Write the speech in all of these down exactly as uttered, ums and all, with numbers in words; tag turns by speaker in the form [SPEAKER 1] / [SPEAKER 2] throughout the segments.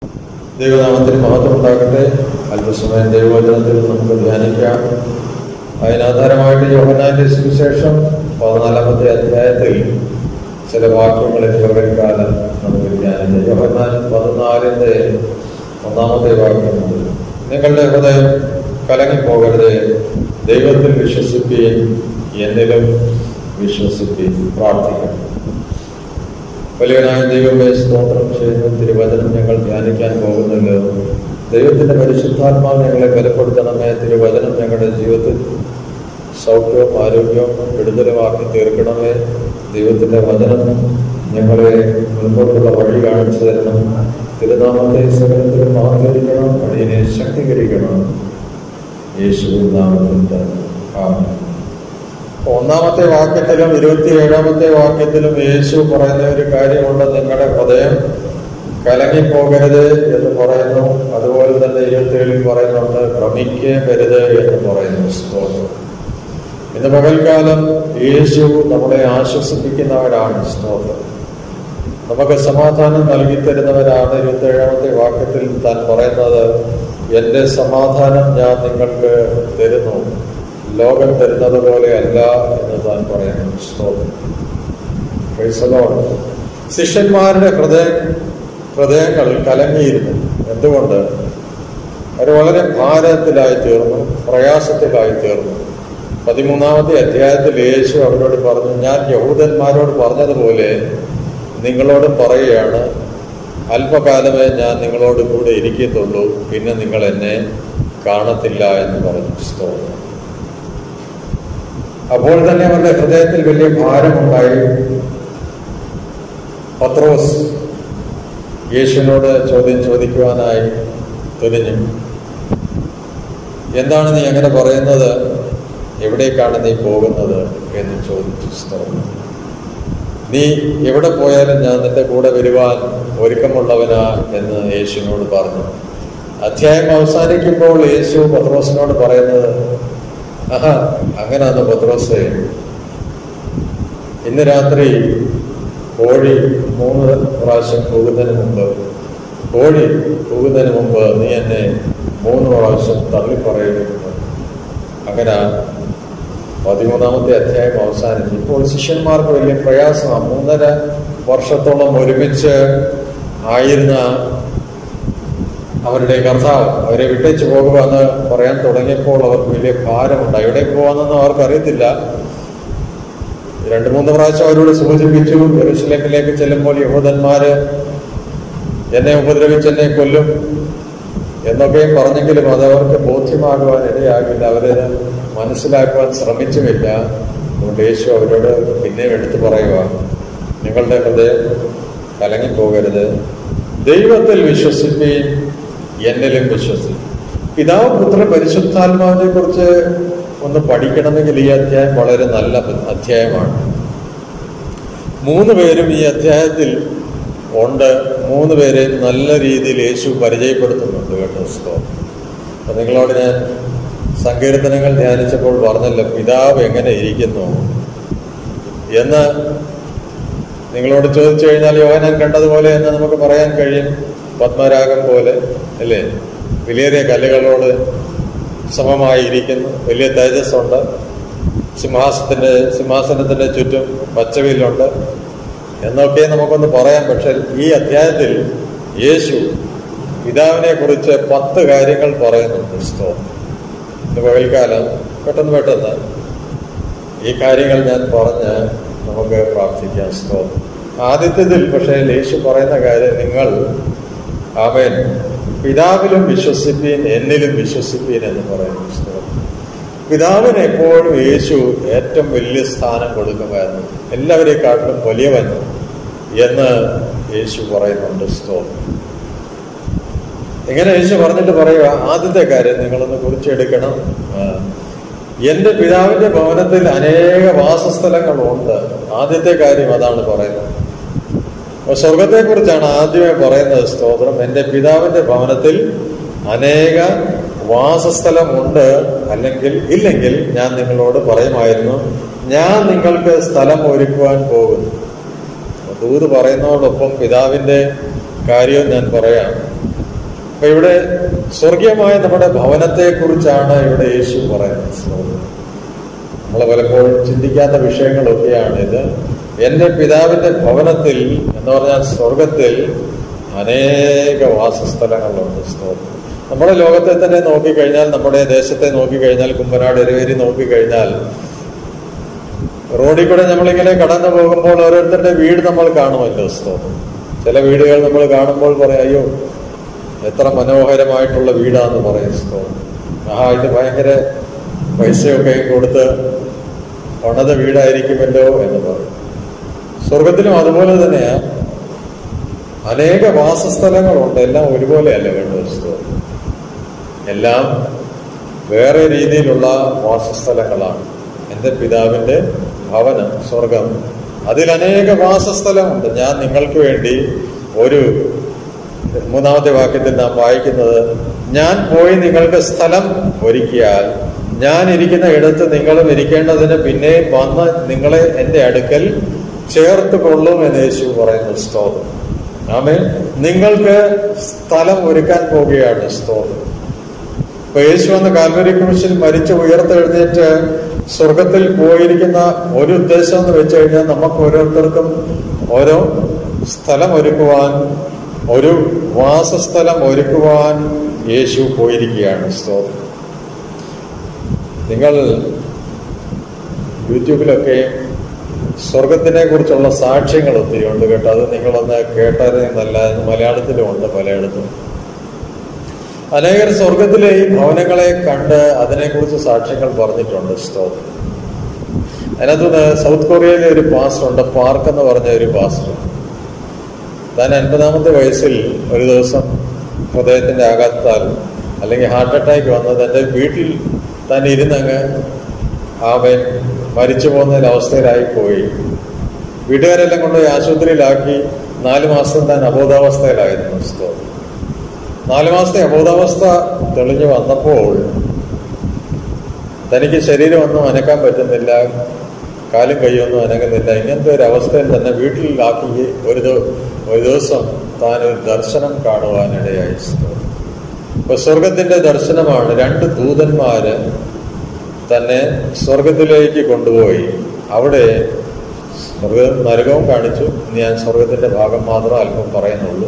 [SPEAKER 1] ദൈവനാമത്തിന് മഹത്വം ഉണ്ടാകട്ടെ. അല്പസമയം ദൈവവചനത്തിൽ നമുക്ക് ധ്യാനിക്കാം. അതിനാധാരമായിട്ട് യോഹന്നാന്റെ സുവിശേഷം പതിനാലാമത്തെ അധ്യായത്തിൽ ചില വാക്യങ്ങളിൽ പകൽക്കാലം നമുക്ക് ധ്യാനിക്കാം. യോഹന്നാൻ പതിനാലിന്റെ ഒന്നാമത്തെ വാക്യം: നിങ്ങളുടെ ഹൃദയം കലങ്ങിപ്പോകരുത്, ദൈവത്തിൽ വിശ്വസിപ്പീൻ, എന്നിലും വിശ്വസിപ്പീൻ. പ്രാർത്ഥിക്കണം. വലിയവനായ ദൈവമേ, സ്തോത്രം ചെയ്യുന്ന തിരുവചനം ഞങ്ങൾ ധ്യാനിക്കാൻ പോകുന്നല്ലോ. ദൈവത്തിന്റെ പരിശുദ്ധാത്മാവ് ഞങ്ങളെ ബലപ്പെടുത്തണമേ. തിരുവചനം ഞങ്ങളുടെ ജീവിതത്തിൽ സൗഖ്യവും ആരോഗ്യവും വിടുതലുമാക്കി തീർക്കണമേ. ദൈവത്തിന്റെ വചനം ഞങ്ങളെ മുൻപോട്ടുള്ള വഴി കാണിച്ചു തരണം. തിരുനാമത്തെ സകലത്തിലും മഹത്കരിക്കണം, അടിയനെ ശക്തീകരിക്കണം. യേശുവിൻ നാമത്തിൽ തന്നെ ആമേൻ. ഒന്നാമത്തെ വാക്യത്തിലും ഇരുപത്തി ഏഴാമത്തെ വാക്യത്തിലും യേശു പറയുന്ന ഒരു കാര്യമുണ്ട്: നിങ്ങളുടെ ഹൃദയം കലങ്ങിപ്പോകരുത് എന്ന് പറയുന്നു. അതുപോലെ തന്നെ ഇരുപത്തി ഏഴിൽ പറയുന്നുണ്ട് ഭ്രമിക്കരുത് എന്ന് പറയുന്നു. സ്തോത്രം. ഇന്ന് പകൽക്കാലം യേശു നമ്മളെ ആശ്വസിപ്പിക്കുന്നവരാണ്. സ്തോത്രം. നമുക്ക് സമാധാനം നൽകി തരുന്നവരാണ്. ഇരുപത്തി ഏഴാമത്തെ വാക്യത്തിൽ താൻ പറയുന്നത്: എന്റെ സമാധാനം ഞാൻ നിങ്ങൾക്ക് തരുന്നു, ലോകം തരുന്നത് പോലെ അല്ല എന്ന് താൻ പറയുന്നു. സ്തോത്രം. Praise the Lord. ശിഷ്യന്മാരുടെ ഹൃദയ ഹൃദയങ്ങൾ കലങ്ങിയിരുന്നു. എന്തുകൊണ്ട്? അവർ വളരെ ഭാരത്തിലായി തീർന്നു, പ്രയാസത്തിലായി തീർന്നു. പതിമൂന്നാമത്തെ അധ്യായത്തിൽ യേശു അവരോട് പറഞ്ഞു: ഞാൻ യഹൂദന്മാരോട് പറഞ്ഞതുപോലെ നിങ്ങളോട് പറയുകയാണ്, അല്പകാലമേ ഞാൻ നിങ്ങളോട് കൂടെ ഇരിക്കത്തുള്ളൂ, പിന്നെ നിങ്ങൾ എന്നെ കാണത്തില്ല എന്ന് പറഞ്ഞു. സ്തോത്രം. അപ്പോൾ തന്നെ അവരുടെ ഹൃദയത്തിൽ വലിയ ഭാരമുണ്ടായി. പത്രോസ് യേശുവിനോട് ചോദ്യം ചോദിക്കുവാനായി തുനിഞ്ഞു. എന്താണ് നീ അങ്ങനെ പറയുന്നത്? എവിടേക്കാണ് നീ പോകുന്നത് എന്ന് ചോദിച്ചു. സ്തോത്രം. നീ എവിടെ പോയാലും ഞാൻ നിന്റെ കൂടെ വരുവാൻ ഒരുക്കമുള്ളവനാ എന്ന് യേശുവിനോട് പറഞ്ഞു. അധ്യായം അവസാനിക്കുമ്പോൾ യേശു പത്രോസിനോട് പറയുന്നത്: ആഹാ, അങ്ങനെയാന്ന് പത്രോസേ, ഇന്ന് രാത്രി കോഴി മൂന്ന് പ്രാവശ്യം പോകുന്നതിന് മുമ്പ് കോഴി പോകുന്നതിന് മുമ്പ് നീ എന്നെ മൂന്ന് പ്രാവശ്യം തള്ളിപ്പറയുന്നു. അങ്ങനെ പതിമൂന്നാമത്തെ അധ്യായം അവസാനിച്ചു. ഇപ്പോൾ ശിഷ്യന്മാർക്ക് വലിയ പ്രയാസമാണ്. മൂന്നര വർഷത്തോളം ഒരുമിച്ച് ആയിരുന്ന അവരുടെ കർത്താവ് അവരെ വിട്ടേച്ച് പോകുക എന്ന് പറയാൻ തുടങ്ങിയപ്പോൾ അവർക്ക് വലിയ ഭാരമുണ്ട്. എവിടേക്ക് പോകാമെന്നൊന്നും അവർക്കറിയത്തില്ല. രണ്ടു മൂന്ന് പ്രാവശ്യം അവരോട് സൂചിപ്പിച്ചു, യെരൂശലേമിലേക്ക് ചെല്ലുമ്പോൾ യഹൂദന്മാര് എന്നെ ഉപദ്രവിച്ച് എന്നെ കൊല്ലും എന്നൊക്കെയും പറഞ്ഞെങ്കിലും അതവർക്ക് ബോധ്യമാകുവാൻ ഇടയാകില്ല. അവര് മനസ്സിലാക്കുവാൻ ശ്രമിച്ചുമില്ല. അതുകൊണ്ട് യേശു അവരോട് പിന്നെയും എടുത്തു പറയുക: നിങ്ങളുടെ ഹൃദയം കലങ്ങിപ്പോകരുത്, ദൈവത്തിൽ വിശ്വസിപ്പീൻ, എന്നിലും വിശ്വസിക്കും. പിതാവ് പുത്ര പരിശുദ്ധാത്മാവിനെ കുറിച്ച് ഒന്ന് പഠിക്കണമെങ്കിൽ ഈ അധ്യായം വളരെ നല്ല അധ്യായമാണ്. മൂന്ന് പേരും ഈ അധ്യായത്തിൽ ഉണ്ട്. മൂന്ന് പേരെ നല്ല രീതിയിൽ യേശു പരിചയപ്പെടുത്തുന്നുണ്ട് കേട്ടോ. സ്തോത്രം. അപ്പൊ നിങ്ങളോട് ഞാൻ സങ്കീർത്തനങ്ങൾ ധ്യാനിച്ചപ്പോൾ പറഞ്ഞല്ലോ, പിതാവ് എങ്ങനെ ഇരിക്കുന്നു എന്ന് നിങ്ങളോട് ചോദിച്ചു കഴിഞ്ഞാൽ യോഹന്നാൻ കണ്ടതുപോലെ എന്ന് നമുക്ക് പറയാൻ കഴിയും. പത്മരാഗം പോലെ അല്ലേ, വിലയേറിയ കല്ലുകളോട് സമമായി ഇരിക്കുന്നു, വലിയ തേജസ്സുണ്ട്, സിംഹാസനത്തിന്റെ സിംഹാസനത്തിന്റെ ചുറ്റും പച്ചവില്ലുണ്ട് എന്നൊക്കെ നമുക്കൊന്ന് പറയാം. പക്ഷെ ഈ അധ്യായത്തിൽ യേശു പിതാവിനെ കുറിച്ച് പത്ത് കാര്യങ്ങൾ പറയുന്നുണ്ട്. സ്തോത്രം. ഇന്ന് പകൽക്കാലം പെട്ടെന്ന് പെട്ടെന്ന് ഈ കാര്യങ്ങൾ ഞാൻ പറഞ്ഞ് നമുക്ക് പ്രാർത്ഥിക്കാം. സ്തോത്രം. ആദ്യത്തേതിൽ പക്ഷേ യേശു പറയുന്ന കാര്യം, നിങ്ങൾ ആമേൻ പിതാവിലും വിശ്വസിപ്പീൻ, എന്നിലും വിശ്വസിപ്പീൻ എന്ന് പറയുന്നു. പിതാവിന് എപ്പോഴും യേശു ഏറ്റവും വലിയ സ്ഥാനം കൊടുക്കുമായിരുന്നു. എല്ലാവരെക്കാട്ടിലും വലിയവൻ എന്ന് യേശു പറയുന്നുണ്ട്. സ്തോത്രം. ഇങ്ങനെ യേശു പറഞ്ഞിട്ട് പറയുക, ആദ്യത്തെ കാര്യം നിങ്ങളൊന്ന് കുറിച്ചെടുക്കണം. എന്റെ പിതാവിന്റെ ഭവനത്തിൽ അനേക വാസസ്ഥലങ്ങളുണ്ട്. ആദ്യത്തെ കാര്യം അതാണ് പറയുന്നത്. അപ്പൊ സ്വർഗത്തെ കുറിച്ചാണ് ആദ്യമേ പറയുന്നത്. സ്തോത്രം. എന്റെ പിതാവിന്റെ ഭവനത്തിൽ അനേക വാസസ്ഥലമുണ്ട്, അല്ലെങ്കിൽ ഇല്ലെങ്കിൽ ഞാൻ നിങ്ങളോട് പറയുമായിരുന്നു, ഞാൻ നിങ്ങൾക്ക് സ്ഥലം ഒരുക്കുവാൻ പോകുന്നു. ദൂത് പറയുന്നതോടൊപ്പം പിതാവിന്റെ കാര്യവും ഞാൻ പറയാം. അപ്പൊ ഇവിടെ സ്വർഗീയമായ നമ്മുടെ ഭവനത്തെ കുറിച്ചാണ് ഇവിടെ യേശു പറയുന്നത്. നമ്മൾ പലപ്പോഴും ചിന്തിക്കാത്ത വിഷയങ്ങളൊക്കെയാണ് ഇത്. എന്റെ പിതാവിന്റെ ഭവനത്തിൽ എന്ന് പറഞ്ഞാൽ സ്വർഗത്തിൽ അനേക വാസസ്ഥലങ്ങളുണ്ട്. സ്തോത്രം. നമ്മുടെ ലോകത്തെ തന്നെ നോക്കിക്കഴിഞ്ഞാൽ, നമ്മുടെ ദേശത്തെ നോക്കിക്കഴിഞ്ഞാൽ, കുമ്പനാട് എരുവേരി നോക്കിക്കഴിഞ്ഞാൽ, റോഡിൽ കൂടെ നമ്മളിങ്ങനെ കടന്നു പോകുമ്പോൾ ഓരോരുത്തരുടെ വീട് നമ്മൾ കാണുമല്ലോ. സ്തോത്രം. ചില വീടുകൾ നമ്മൾ കാണുമ്പോൾ പറയാം, അയ്യോ എത്ര മനോഹരമായിട്ടുള്ള വീടാന്ന് പറയും. സ്തോത്രം. ആഹാ, ഇത് ഭയങ്കര പൈസയൊക്കെ കൊടുത്ത് പണിത വീടായിരിക്കുമല്ലോ എന്ന് പറയും. സ്വർഗത്തിലും അതുപോലെ തന്നെയാ, അനേക വാസസ്ഥലങ്ങളുണ്ട്. എല്ലാം ഒരുപോലെയല്ല കേട്ടോ. എല്ലാം വേറെ രീതിയിലുള്ള വാസസ്ഥലങ്ങളാണ്. എൻ്റെ പിതാവിൻ്റെ ഭവനം സ്വർഗം, അതിൽ അനേക വാസസ്ഥലമുണ്ട്. ഞാൻ നിങ്ങൾക്ക് വേണ്ടി ഒരു മൂന്നാമത്തെ വാക്യത്തിൽ നാം വായിക്കുന്നത്, ഞാൻ പോയി നിങ്ങൾക്ക് സ്ഥലം ഒരുക്കിയാൽ ഞാൻ ഇരിക്കുന്ന ഇടത്ത് നിങ്ങളും ഇരിക്കേണ്ടതിന് പിന്നെ വന്ന് നിങ്ങളെ എൻ്റെ അടുക്കൽ ചേർത്ത് കൊള്ളും എന്ന് യേശു പറയുന്നു. സ്തോത്രം. ആമേൻ. നിങ്ങൾക്ക് സ്ഥലം ഒരുക്കാൻ പോവുകയാണ്. സ്തോത്രം. ഇപ്പൊ യേശു വന്ന് കാൽവരി ക്രൂശിൽ മരിച്ച് ഉയർത്തെഴുന്നേറ്റ് സ്വർഗത്തിൽ പോയിരിക്കുന്ന ഒരു ഉദ്ദേശം എന്ന് വെച്ച് കഴിഞ്ഞാൽ, നമുക്ക് ഓരോരുത്തർക്കും ഓരോ സ്ഥലം ഒരുക്കുവാൻ, ഒരു വാസസ്ഥലം ഒരുക്കുവാൻ യേശു പോയിരിക്കുകയാണ്. സ്തോത്രം. നിങ്ങൾ യൂട്യൂബിലൊക്കെ സ്വർഗത്തിനെ കുറിച്ചുള്ള സാക്ഷ്യങ്ങൾ ഒത്തിരി ഉണ്ട് കേട്ടോ. അത് നിങ്ങളൊന്ന് കേട്ടറിയുന്നല്ല, മലയാളത്തിലും ഉണ്ട് പലയിടത്തും. അനേകർ സ്വർഗത്തിലെ ഈ ഭവനങ്ങളെ കണ്ട് അതിനെക്കുറിച്ച് സാക്ഷ്യങ്ങൾ പറഞ്ഞിട്ടുണ്ട്. സ്തോത്രം. അതിനകത്ത് സൗത്ത് കൊറിയയിലെ ഒരു പാസ്റ്റർ ഉണ്ട്, പാർക്ക് എന്ന് പറഞ്ഞ ഒരു പാസ്റ്റർ. താൻ അൻപതാമത്തെ വയസ്സിൽ ഒരു ദിവസം ഹൃദയത്തിന്റെ ആഘാതത്താൽ അല്ലെങ്കിൽ ഹാർട്ട് അറ്റാക്ക് വന്നത് തൻ്റെ വീട്ടിൽ താൻ ഇരുന്നങ്ങ് അവൻ മരിച്ചു പോകുന്ന അവസ്ഥയിലായിപ്പോയി. വീട്ടുകാരെല്ലാം കൊണ്ടുപോയി ആശുപത്രിയിലാക്കി. നാല് മാസം താൻ അബോധാവസ്ഥയിലായിരുന്നു. സ്തോത്രം. നാല് മാസത്തെ അബോധാവസ്ഥ തെളിഞ്ഞു വന്നപ്പോൾ തനിക്ക് ശരീരം ഒന്നും അനക്കാൻ പറ്റുന്നില്ല, കാലും കൈയൊന്നും അനങ്ങുന്നില്ല. ഇങ്ങനത്തെ ഒരു അവസ്ഥയിൽ തന്നെ വീട്ടിലാക്കി ഒരു ഒരു ദിവസം താൻ ഒരു ദർശനം കാണുവാനിടയായി. ഇപ്പൊ സ്വർഗത്തിന്റെ ദർശനമാണ്. രണ്ട് ദൂതന്മാര് തന്നെ സ്വർഗത്തിലേക്ക് കൊണ്ടുപോയി. അവിടെ സ്വർഗ നരകവും കാണിച്ചു. ഞാൻ സ്വർഗത്തിന്റെ ഭാഗം മാത്രം അല്പം പറയുന്നുള്ളൂ.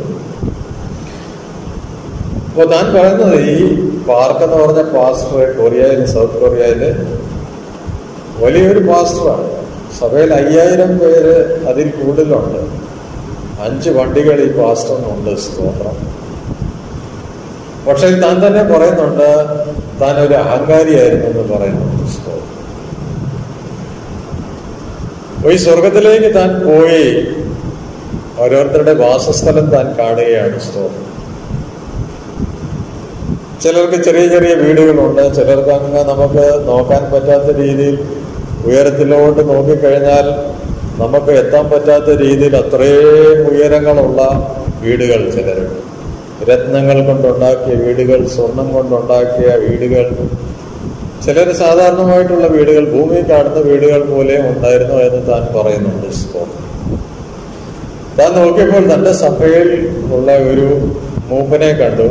[SPEAKER 1] അപ്പൊ താൻ പറയുന്നത്, ഈ പാർക്ക് എന്ന് പറഞ്ഞ പാസ്റ്റർ കൊറിയയിൽ, സൗത്ത് കൊറിയയില് വലിയൊരു പാസ്റ്ററാണ്. സഭയിൽ അയ്യായിരം പേര് അതിൽ കൂടുതലുണ്ട്. അഞ്ച് വണ്ടികൾ ഈ പാസ്റ്ററിനുണ്ട്. സ്തോത്രം. പക്ഷെ താൻ തന്നെ പറയുന്നുണ്ട്, താൻ ഒരു അഹങ്കാരിയായിരുന്നു എന്ന് പറയുന്നുണ്ട്. ഈ സ്വർഗത്തിലേക്ക് താൻ പോയി ഓരോരുത്തരുടെ വാസസ്ഥലം താൻ കാണുകയാണ്. സ്തോത്രം. ചിലർക്ക് ചെറിയ ചെറിയ വീടുകളുണ്ട്. ചിലർക്ക് അങ്ങ് നമുക്ക് നോക്കാൻ പറ്റാത്ത രീതിയിൽ ഉയരത്തിലോട്ട് നോക്കിക്കഴിഞ്ഞാൽ നമുക്ക് എത്താൻ പറ്റാത്ത രീതിയിൽ അത്രയും ഉയരങ്ങളുള്ള വീടുകൾ ചിലരുണ്ട്. രത്നങ്ങൾ കൊണ്ടുണ്ടാക്കിയ വീടുകൾ, സ്വർണം കൊണ്ടുണ്ടാക്കിയ വീടുകൾ, ചിലർ സാധാരണമായിട്ടുള്ള വീടുകൾ, ഭൂമിയിൽ കാണുന്ന വീടുകൾ പോലെ ഉണ്ടായിരുന്നു എന്ന് താൻ പറയുന്നുണ്ട്. താൻ നോക്കിയപ്പോൾ തന്റെ സഭയിൽ ഉള്ള ഒരു മൂപ്പനെ കണ്ടു.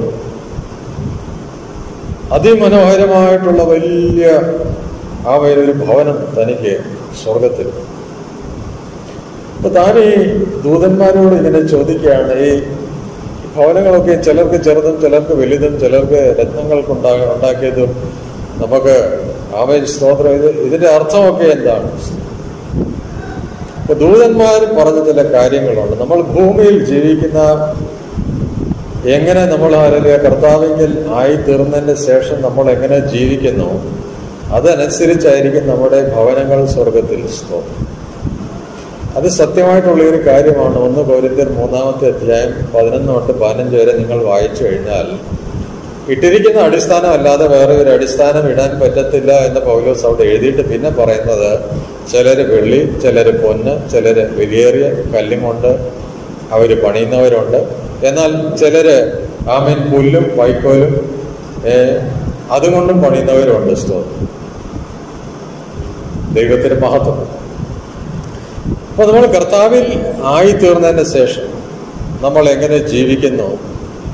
[SPEAKER 1] അതിമനോഹരമായിട്ടുള്ള വലിയ ആ വലിയൊരു ഭവനം തനിക്ക് സ്വർഗത്തിൽ. അപ്പൊ താൻ ഈ ദൂതന്മാരോട് ഇങ്ങനെ ചോദിക്കുകയാണ്, ഈ ഭവനങ്ങളൊക്കെ ചിലർക്ക് ചെറുതും ചിലർക്ക് വലുതും ചിലർക്ക് രത്നങ്ങൾ കൊണ്ടാ ഉണ്ടാക്കിയതും നമുക്ക് ആമേൻ സ്തോത്രം, ഇത് ഇതിന്റെ അർത്ഥമൊക്കെ എന്താണ്? ഇപ്പൊ ദൂതന്മാർ പറഞ്ഞ ചില കാര്യങ്ങളുണ്ട്. നമ്മൾ ഭൂമിയിൽ ജീവിക്കുന്ന എങ്ങനെ നമ്മൾ ആരുടെ കർത്താവെങ്കിൽ ആയിത്തീർന്നതിന്റെ ശേഷം നമ്മൾ എങ്ങനെ ജീവിക്കുന്നു അതനുസരിച്ചായിരിക്കും നമ്മുടെ ഭവനങ്ങൾ സ്വർഗത്തിൽ. സ്തോത്രം. അത് സത്യമായിട്ടുള്ള ഒരു കാര്യമാണ്. ഒന്ന് കൊരിന്ത്യർ മൂന്നാമത്തെ അധ്യായം പതിനൊന്ന് തൊട്ട് പതിനഞ്ച് വരെ നിങ്ങൾ വായിച്ചു കഴിഞ്ഞാൽ ഇട്ടിരിക്കുന്ന അടിസ്ഥാനം അല്ലാതെ വേറെ ഒരു അടിസ്ഥാനം ഇടാൻ പറ്റത്തില്ല എന്ന് പൗലോസ് അവിടെ എഴുതിയിട്ട് പിന്നെ പറയുന്നത്, ചിലര് വെള്ളി, ചിലര് പൊന്ന്, ചിലര് വിലയേറിയ കല്ലും കൊണ്ട് അവർ പണിയുന്നവരുണ്ട്. എന്നാൽ ചിലര് ആമീൻ പുല്ലും വൈക്കോലും അതുകൊണ്ടും പണിയുന്നവരുണ്ട്. സ്തോത്രം. ദൈവത്തിന്റെ മഹത്വം. അപ്പൊ നമ്മൾ കർത്താവിൽ ആയിത്തീർന്നതിന് ശേഷം നമ്മൾ എങ്ങനെ ജീവിക്കുന്നു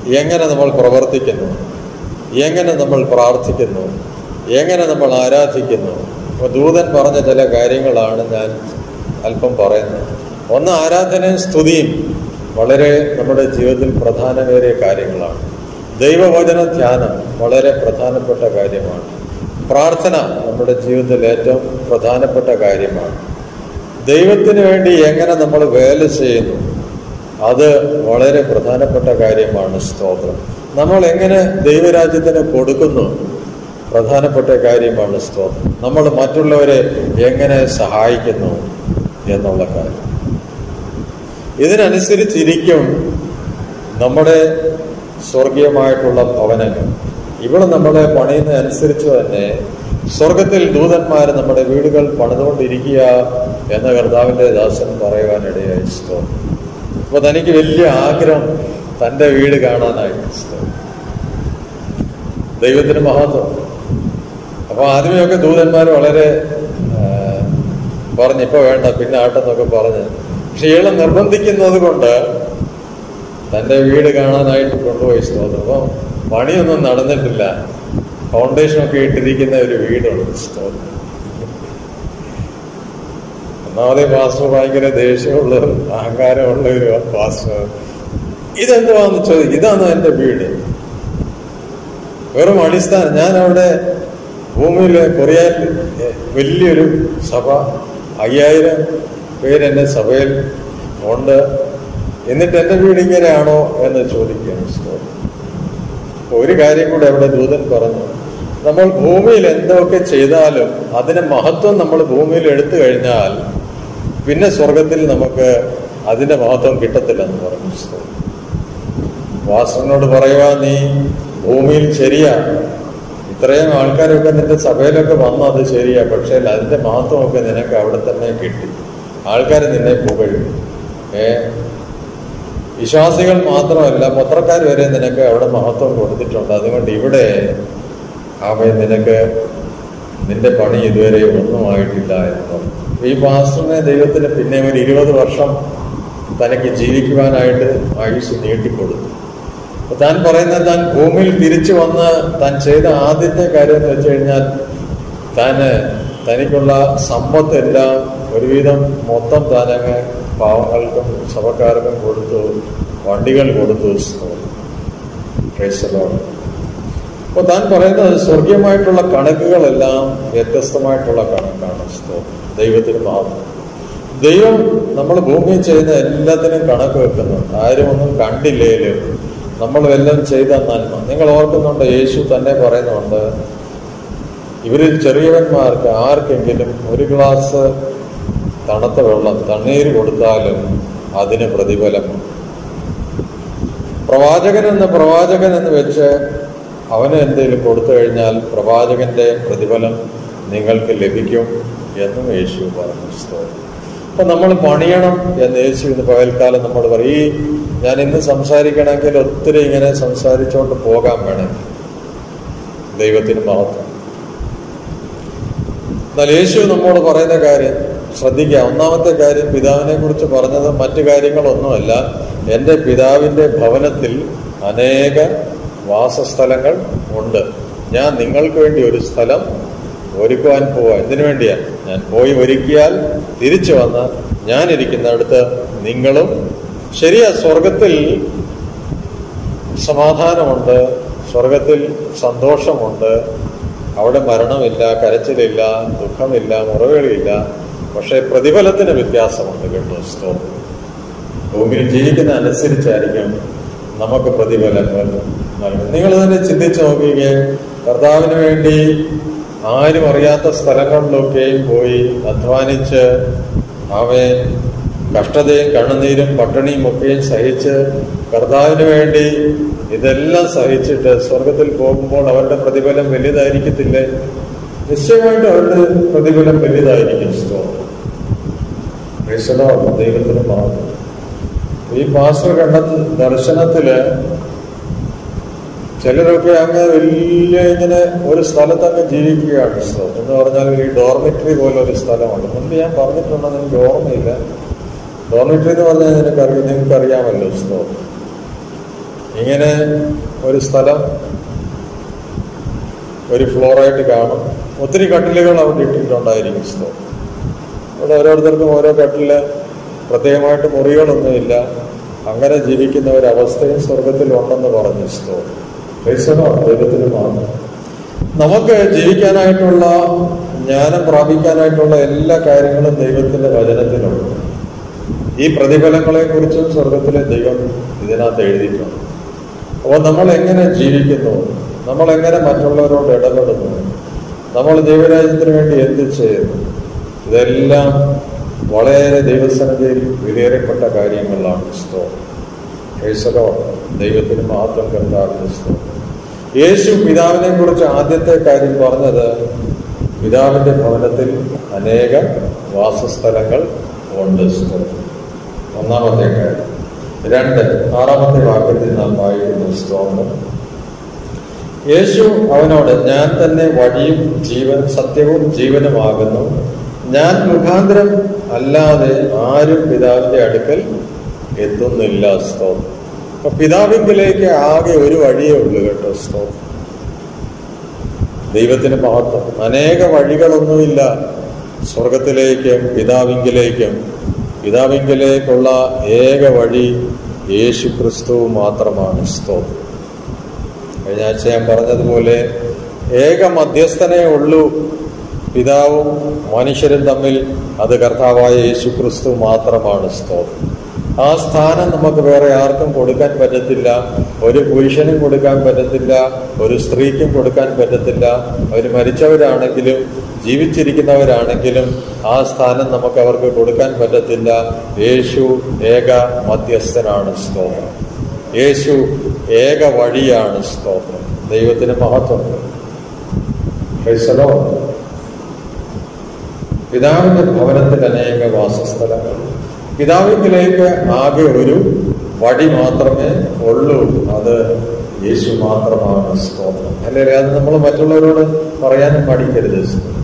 [SPEAKER 1] എങ്ങനെ നമ്മൾ പ്രവർത്തിക്കുന്നു, എങ്ങനെ നമ്മൾ പ്രാർത്ഥിക്കുന്നു, എങ്ങനെ നമ്മൾ ആരാധിക്കുന്നു. അപ്പോൾ ദൂതൻ പറഞ്ഞ ചില കാര്യങ്ങളാണ് ഞാൻ അല്പം പറയുന്നത്. ഒന്ന്, ആരാധനയും സ്തുതിയും വളരെ നമ്മുടെ ജീവിതത്തിൽ പ്രധാനമേറിയ കാര്യങ്ങളാണ്. ദൈവവചന ധ്യാനം വളരെ പ്രധാനപ്പെട്ട കാര്യമാണ്. പ്രാർത്ഥന നമ്മുടെ ജീവിതത്തിൽ ഏറ്റവും പ്രധാനപ്പെട്ട കാര്യമാണ്. ദൈവത്തിന് വേണ്ടി എങ്ങനെ നമ്മൾ വേല ചെയ്യുന്നു, അത് വളരെ പ്രധാനപ്പെട്ട കാര്യമാണ്. സ്തോത്രം. നമ്മൾ എങ്ങനെ ദൈവരാജ്യത്തിന് കൊടുക്കുന്നു, പ്രധാനപ്പെട്ട കാര്യമാണ്. സ്തോത്രം. നമ്മൾ മറ്റുള്ളവരെ എങ്ങനെ സഹായിക്കുന്നു എന്നുള്ള കാര്യം. ഇതിനനുസരിച്ചിരിക്കും നമ്മുടെ സ്വർഗീയമായിട്ടുള്ള ഭവനങ്ങൾ. ഇവിടെ നമ്മളെ പണിയുന്നതനുസരിച്ച് തന്നെ സ്വർഗത്തിൽ ദൂതന്മാർ നമ്മുടെ വീടുകൾ പണിതുകൊണ്ടിരിക്കുക എന്ന കർത്താവിന്റെ ദാസൻ പറയുവാനിടയായി. സ്തോത്രം. അപ്പൊ തനിക്ക് വലിയ ആഗ്രഹം തൻ്റെ വീട് കാണാനായിട്ട്. ദൈവത്തിന് മഹത്വം. അപ്പൊ ആദ്യമേയൊക്കെ ദൂതന്മാർ വളരെ പറഞ്ഞു, ഇപ്പൊ വേണ്ട, പിന്നെ ആട്ടെന്നൊക്കെ പറഞ്ഞ്. പക്ഷെ ഇയാളെ നിർബന്ധിക്കുന്നത് കൊണ്ട് തൻ്റെ വീട് കാണാനായിട്ട് കൊണ്ടുപോയി. സ്തോത്രം. അപ്പം പണിയൊന്നും നടന്നിട്ടില്ല, ഫൗണ്ടേഷനൊക്കെ ഇട്ടിരിക്കുന്ന ഒരു വീടുണ്ട്. സ്തോത്രം. ഒന്നാമതേ പാസ്റ്റർ ഭയങ്കര ദേഷ്യമുള്ള അഹങ്കാരമുള്ള ഒരു പാസ്റ്റർ. ഇതെന്തുവാന്ന് ചോദിക്കും. ഇതാണോ എൻ്റെ വീട്? വെറും അടിസ്ഥാനം. ഞാൻ അവിടെ ഭൂമിയിലെ കൊറിയയിൽ വലിയൊരു സഭ, അയ്യായിരം പേരെൻ്റെ സഭയിൽ ഉണ്ട്, എന്നിട്ട് എൻ്റെ വീട് ഇങ്ങനെയാണോ എന്ന് ചോദിക്കുകയാണ്. ഒരു കാര്യം കൂടെ അവിടെ ദൂതൻ പറഞ്ഞു. നമ്മൾ ഭൂമിയിൽ എന്തൊക്കെ ചെയ്താലും അതിന്റെ മഹത്വം നമ്മൾ ഭൂമിയിൽ എടുത്തു കഴിഞ്ഞാൽ പിന്നെ സ്വർഗത്തിൽ നമുക്ക് അതിന്റെ മഹത്വം കിട്ടത്തില്ലെന്ന് പറഞ്ഞു. വാസനോട് പറയുക, നീ ഭൂമിയിൽ ശരിയാ, ഇത്രയും ആൾക്കാരൊക്കെ നിന്റെ സഭയിലൊക്കെ വന്നു, അത് ശരിയാ, പക്ഷേ അതിന്റെ മഹത്വമൊക്കെ നിനക്ക് അവിടെ തന്നെ കിട്ടി. ആൾക്കാർ നിന്നെ പുകഴും. ഏ വിശ്വാസികൾ മാത്രമല്ല, പത്രക്കാർ വരെ നിനക്ക് അവിടെ മഹത്വം കൊടുത്തിട്ടുണ്ട്. അതുകൊണ്ട് ഇവിടെ അവൻ നിനക്ക് നിന്റെ പണി ഇതുവരെ ഒന്നുമായിട്ടില്ല എന്ന് പറഞ്ഞു. ഈ പാസ്റ്ററിനെ ദൈവത്തിന് പിന്നെ ഒരു ഇരുപത് വർഷം തനിക്ക് ജീവിക്കുവാനായിട്ട് ആയുസ് നീട്ടിക്കൊടുത്തു. താൻ പറയുന്നത്, താൻ ഭൂമിയിൽ തിരിച്ചു വന്ന് താൻ ചെയ്ത ആദ്യത്തെ കാര്യം എന്ന് വെച്ച് കഴിഞ്ഞാൽ താന് തനിക്കുള്ള സമ്പത്തെല്ലാം ഒരുവിധം മൊത്തം താനങ്ങ് പാവങ്ങൾക്കും സഭക്കാർക്കും കൊടുത്തു, വണ്ടികൾ കൊടുത്തു. അപ്പോൾ താൻ പറയുന്നത് സ്വർഗീയമായിട്ടുള്ള കണക്കുകളെല്ലാം വ്യത്യസ്തമായിട്ടുള്ള കണക്കാണ്. ദൈവത്തിന് മാത്രം. ദൈവം നമ്മൾ ഭൂമിയിൽ ചെയ്യുന്ന എല്ലാത്തിനും കണക്ക് വെക്കുന്നുണ്ട്. ആരും ഒന്നും കണ്ടില്ലേലും നമ്മൾ എല്ലാം ചെയ്ത നന്മ. നിങ്ങൾ ഓർക്കുന്നുണ്ട്, യേശു തന്നെ പറയുന്നുണ്ട്, ഇവരിൽ ചെറിയവന്മാർക്ക് ആർക്കെങ്കിലും ഒരു ഗ്ലാസ് തണുത്ത വെള്ളം, തണ്ണീര് കൊടുത്താലും അതിന് പ്രതിഫലമുണ്ട്. പ്രവാചകൻ എന്ന പ്രവാചകൻ എന്ന് വെച്ച് അവന് എന്തെങ്കിലും കൊടുത്തു കഴിഞ്ഞാൽ പ്രവാചകന്റെ പ്രതിഫലം നിങ്ങൾക്ക് ലഭിക്കും എന്നും യേശു പറഞ്ഞു. അപ്പൊ നമ്മൾ പണിയണം എന്ന് യേശു ഇന്ന് പകൽക്കാലം നമ്മൾ പറയും. ഈ ഞാൻ ഇന്ന് സംസാരിക്കണമെങ്കിൽ ഒത്തിരി ഇങ്ങനെ സംസാരിച്ചുകൊണ്ട് പോകാൻ വേണം. ദൈവത്തിന് മഹത്വം. എന്നാൽ യേശു നമ്മോട് പറയുന്ന കാര്യം ശ്രദ്ധിക്കുക. ഒന്നാമത്തെ കാര്യം, പിതാവിനെ കുറിച്ച് പറഞ്ഞത് മറ്റു കാര്യങ്ങളൊന്നുമല്ല. എൻ്റെ പിതാവിൻ്റെ ഭവനത്തിൽ അനേക വാസസ്ഥലങ്ങൾ ഉണ്ട്. ഞാൻ നിങ്ങൾക്ക് വേണ്ടി ഒരു സ്ഥലം ഒരുക്കുവാൻ പോവാ. എന്തിനു വേണ്ടിയാണ്? ഞാൻ പോയി ഒരുക്കിയാൽ തിരിച്ചു വന്ന് ഞാനിരിക്കുന്നിടത്ത് നിങ്ങളും. ശരിയാ, സ്വർഗത്തിൽ സമാധാനമുണ്ട്, സ്വർഗത്തിൽ സന്തോഷമുണ്ട്, അവിടെ മരണമില്ല, കരച്ചിലില്ല, ദുഃഖമില്ല, മുറവിളിയില്ല. പക്ഷെ പ്രതിഫലത്തിന് വ്യത്യാസമുണ്ട് കേട്ടോ. സ്തോത്രം. ഭൂമിയിൽ ജീവിക്കുന്ന അനുസരിച്ചായിരിക്കും നമുക്ക് പ്രതിഫലങ്ങൾ നൽകും. നിങ്ങൾ തന്നെ ചിന്തിച്ചു നോക്കുകയെ, കർത്താവിന് വേണ്ടി ആരും അറിയാത്ത സ്ഥലങ്ങളിലൊക്കെയും പോയി അധ്വാനിച്ച് അവൻ കഷ്ടതയും കണ്ണുനീരും പട്ടിണിയും ഒക്കെയും സഹിച്ച് കർത്താവിന് വേണ്ടി ഇതെല്ലാം സഹിച്ചിട്ട് സ്വർഗത്തിൽ പോകുമ്പോൾ അവരുടെ പ്രതിഫലം വലുതായിരിക്കത്തില്ലേ? നിശ്ചയമായിട്ട് അവരുടെ പ്രതിഫലം വലുതായിരിക്കും. ദൈവത്തിന് മാത്രം. ഈ പാസ്റ്റർ കണ്ട ദർശനത്തില് ചിലരൊക്കെ അങ്ങ് വലിയ ഇങ്ങനെ ഒരു സ്ഥലത്ത് അങ്ങ് ജീവിക്കുകയാണ്. എന്ന് പറഞ്ഞാൽ ഈ ഡോർമിറ്ററി പോലെ ഒരു സ്ഥലമാണ്. മുൻപ് ഞാൻ പറഞ്ഞിട്ടുണ്ടെന്ന് എനിക്ക് ഓർമ്മയില്ല. ഡോർമിറ്ററി എന്ന് പറഞ്ഞാൽ നിനക്കറിയാം, നിങ്ങൾക്ക് അറിയാമല്ലോ. ഇങ്ങനെ ഒരു സ്ഥലം ഒരു ഫ്ലോറായിട്ട് കാണും. ഒത്തിരി കട്ടിലുകൾ അവിടെ ഇട്ടിട്ടുണ്ടായിരിക്കും. സ്തോത്രം. അവിടെ ഓരോരുത്തർക്കും ഓരോ കട്ടില്, പ്രത്യേകമായിട്ട് മുറികളൊന്നുമില്ല. അങ്ങനെ ജീവിക്കുന്ന ഒരവസ്ഥയും സ്വർഗത്തിലുണ്ടെന്ന് പറഞ്ഞു. സ്തോത്രം. ദൈവത്തിന് മാത്രം നമുക്ക് ജീവിക്കാനായിട്ടുള്ള ജ്ഞാനം പ്രാപിക്കാനായിട്ടുള്ള എല്ലാ കാര്യങ്ങളും ദൈവത്തിന്റെ വചനത്തിലുണ്ട്. ഈ പ്രതിഫലങ്ങളെ കുറിച്ചും സ്വർഗത്തിലെ ദൈവം ഇതിനകത്ത് എഴുതിയിട്ടുണ്ട്. അപ്പോൾ നമ്മൾ എങ്ങനെ ജീവിക്കുന്നു, നമ്മൾ എങ്ങനെ മറ്റുള്ളവരോട് ഇടപെടുന്നു, നമ്മൾ ദൈവരാജ്യത്തിന് വേണ്ടി എന്ത് ചെയ്യുന്നു, ഇതെല്ലാം വളരെ ദൈവസന്നിധിയിൽ വിലയേറപ്പെട്ട കാര്യങ്ങളാണ്. സ്തോത്രം. ദൈവത്തിന് മാത്രം കർത്താവിന്റെ സ്തോത്രം. യേശു പിതാവിനെ കുറിച്ച് ആദ്യത്തെ കാര്യം പറഞ്ഞത്, പിതാവിന്റെ ഭവനത്തിൽ അനേക വാസസ്ഥലങ്ങൾ ഉണ്ട്. സ്തോത്രം. ഒന്നാമത്തെ കാര്യം. രണ്ട്, ആറാമത്തെ വാക്യത്തിൽ നാം വായിക്കുന്നു. സ്തോത്രം. യേശു അവനോട്, ഞാൻ തന്നെ വഴിയും ജീവൻ സത്യവും ജീവനുമാകുന്നു, ഞാൻ മുഖാന്തരം അല്ലാതെ ആരും പിതാവിന്റെ അടുക്കൽ എത്തുന്നില്ല. സ്തോത്രം. അപ്പൊ പിതാവിങ്കിലേക്ക് ആകെ ഒരു വഴിയേ ഉള്ളൂ കേട്ടോ. സ്തോത്രം. ദൈവത്തിന് മഹത്വം. അനേക വഴികളൊന്നുമില്ല സ്വർഗത്തിലേക്കും പിതാവിങ്കിലേക്കും. പിതാവിങ്കിലേക്കുള്ള ഏക വഴി യേശു ക്രിസ്തു മാത്രമാണ്. സ്തോത്രം. കഴിഞ്ഞ ആഴ്ച ഞാൻ പറഞ്ഞതുപോലെ ഏക മധ്യസ്ഥനേ ഉള്ളൂ പിതാവും മനുഷ്യരും തമ്മിൽ. അത് കർത്താവായ യേശു ക്രിസ്തു മാത്രമാണ്. സ്തോത്രം. ആ സ്ഥാനം നമുക്ക് വേറെ ആർക്കും കൊടുക്കാൻ പറ്റത്തില്ല. ഒരു പുരുഷനും കൊടുക്കാൻ പറ്റത്തില്ല, ഒരു സ്ത്രീക്കും കൊടുക്കാൻ പറ്റത്തില്ല. അവർ മരിച്ചവരാണെങ്കിലും ജീവിച്ചിരിക്കുന്നവരാണെങ്കിലും ആ സ്ഥാനം നമുക്ക് അവർക്ക് കൊടുക്കാൻ പറ്റത്തില്ല. യേശു ഏക മധ്യസ്ഥനാണ്. സ്തോത്രം. യേശു ഏക വഴിയാണ്. സ്തോത്രം. ദൈവത്തിന് മഹത്വം. പിതാവിന്റെ ഭവനത്തിൽ അനേക വാസസ്ഥലങ്ങൾ. പിതാവിലേക്ക് ആകെ ഒരു വഴി മാത്രമേ ഉള്ളൂ, അത് യേശു മാത്രമാണ്. സ്തോത്രം. അല്ലേ? അത് നമ്മൾ മറ്റുള്ളവരോട് പറയാനും പഠിക്കരുത്.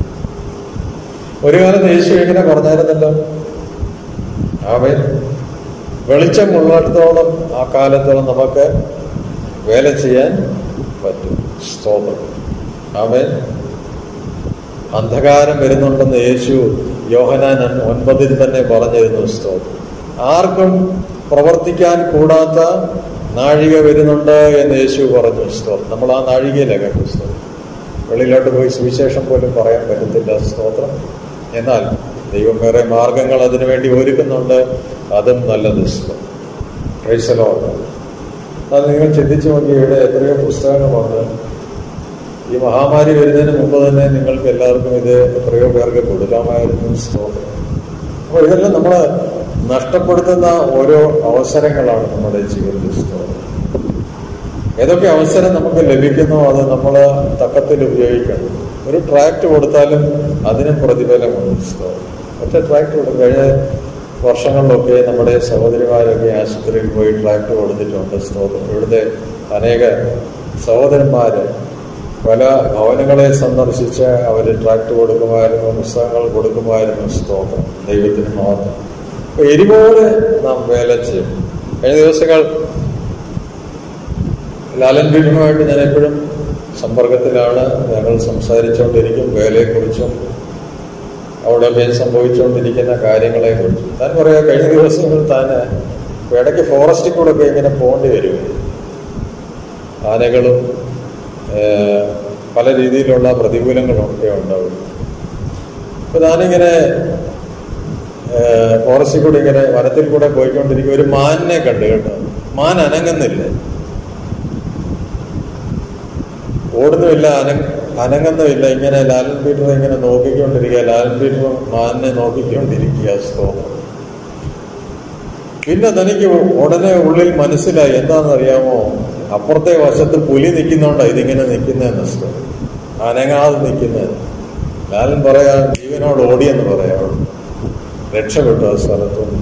[SPEAKER 1] ഒരു കാലത്ത് യേശു എങ്ങനെ പറഞ്ഞായിരുന്നല്ലോ, അവൻ വെളിച്ചമുള്ളിടത്തോളം ആ കാലത്തോളം നമുക്ക് വേല ചെയ്യാൻ പറ്റും. സ്തോത്രം. അവൻ അന്ധകാരം വരുന്നുണ്ടെന്ന് യേശു യോഹന്നാൻ ഒൻപതിൽ തന്നെ പറഞ്ഞിരുന്നു. സ്തോത്രം. ആർക്കും പ്രവർത്തിക്കാൻ കൂടാത്ത നാഴിക വരുന്നുണ്ട് എന്ന് യേശു പറഞ്ഞു. സ്തോത്രം. നമ്മൾ ആ നാഴികയിലാണ് കേട്ടോ. സ്തോത്രം. വെളിയിലോട്ട് പോയി സുവിശേഷം പോലും പറയാൻ പറ്റത്തില്ല. സ്തോത്രം. എന്നാൽ ദൈവം വേറെ മാർഗങ്ങൾ അതിനുവേണ്ടി ഒരുക്കുന്നുണ്ട്. അതും നല്ലത്. Praise the Lord. അത് നിങ്ങൾ ചിന്തിച്ചു നോക്കി, ഇവിടെ എത്രയോ പുസ്തകങ്ങളുണ്ട്. ഈ മഹാമാരി വരുന്നതിന് മുമ്പ് തന്നെ നിങ്ങൾക്ക് എല്ലാവർക്കും ഇത് എത്രയോ പേർക്ക് കൊടുക്കാമായിരുന്നു. സ്തോത്രം. അപ്പോൾ ഇതെല്ലാം നമ്മൾ നഷ്ടപ്പെടുത്തുന്ന ഓരോ അവസരങ്ങളാണ് നമ്മുടെ ജീവിതത്തിൽ. സ്തോത്രം. ഏതൊക്കെ അവസരം നമുക്ക് ലഭിക്കുന്നോ അത് നമ്മൾ തക്കത്തിൽ ഉപയോഗിക്കണം. ഒരു ട്രാക്ട് കൊടുത്താലും അതിനും പ്രതിഫലമുണ്ട്. സ്തോത്രം. ഒറ്റ ട്രാക്ട് കൊടുക്കും. കഴിഞ്ഞ വർഷങ്ങളിലൊക്കെ നമ്മുടെ സഹോദരിമാരൊക്കെ ആശുപത്രിയിൽ പോയി ട്രാക്ട് കൊടുത്തിട്ടുണ്ട്. സ്തോത്രം. ഇവിടുത്തെ അനേക സഹോദരന്മാര് പല ഭവനങ്ങളെ സന്ദർശിച്ച് അവർ ട്രാക്ട് കൊടുക്കുമായിരുന്നു, പുസ്തകങ്ങൾ കൊടുക്കുമായിരുന്നു. സ്തോത്രം. ദൈവത്തിന് മാത്രം. അപ്പൊ എരിപോലെ നാം വേല ചെയ്യും. കഴിഞ്ഞ ദിവസങ്ങൾ ലാലൻ ബീനുമായിട്ട് ഞാൻ എപ്പോഴും സമ്പർക്കത്തിലാണ്. ഞങ്ങൾ സംസാരിച്ചുകൊണ്ടിരിക്കും വേലയെക്കുറിച്ചും അവിടെ സംഭവിച്ചുകൊണ്ടിരിക്കുന്ന കാര്യങ്ങളെ കുറിച്ചും. താൻ പറയാ, കഴിഞ്ഞ ദിവസങ്ങൾ താൻ ഇടയ്ക്ക് ഫോറസ്റ്റിൽ കൂടെ ഒക്കെ ഇങ്ങനെ പോകേണ്ടി വരും. ആനകളും പല രീതിയിലുള്ള പ്രതികൂലങ്ങളൊക്കെ ഉണ്ടാവും. അപ്പൊ ഞാനിങ്ങനെ ഫോറസ്റ്റിൽ കൂടെ ഇങ്ങനെ വനത്തിൽ കൂടെ പോയിക്കൊണ്ടിരിക്കും. ഒരു മാനിനെ കണ്ടു കേട്ടോ. മാൻ അനങ്ങുന്നില്ല, ഓടുന്നുമില്ല, അന അനങ്ങുന്നുമില്ല. ഇങ്ങനെ ലാലൻ പീറ്റർ ഇങ്ങനെ നോക്കിക്കൊണ്ടിരിക്കുക. ലാലൻ പീറ്റർ മാനിനെ നോക്കിക്കൊണ്ടിരിക്കുക. സ്തോത്രം. പിന്നെ തനിക്ക് ഉടനെ ഉള്ളിൽ മനസ്സിലായി, എന്താണെന്നറിയാമോ, അപ്പുറത്തെ വശത്ത് പുലി നിൽക്കുന്നോണ്ടാ ഇതിങ്ങനെ നിൽക്കുന്നതെന്ന്. സ്തോത്രം. അനങ്ങാതെ നിൽക്കുന്നത്. ലാലൻ പറയാ, ജീവനോട് ഓടിയെന്ന് പറയാം. രക്ഷപ്പെട്ടു ആ സ്ഥലത്തുനിന്ന്.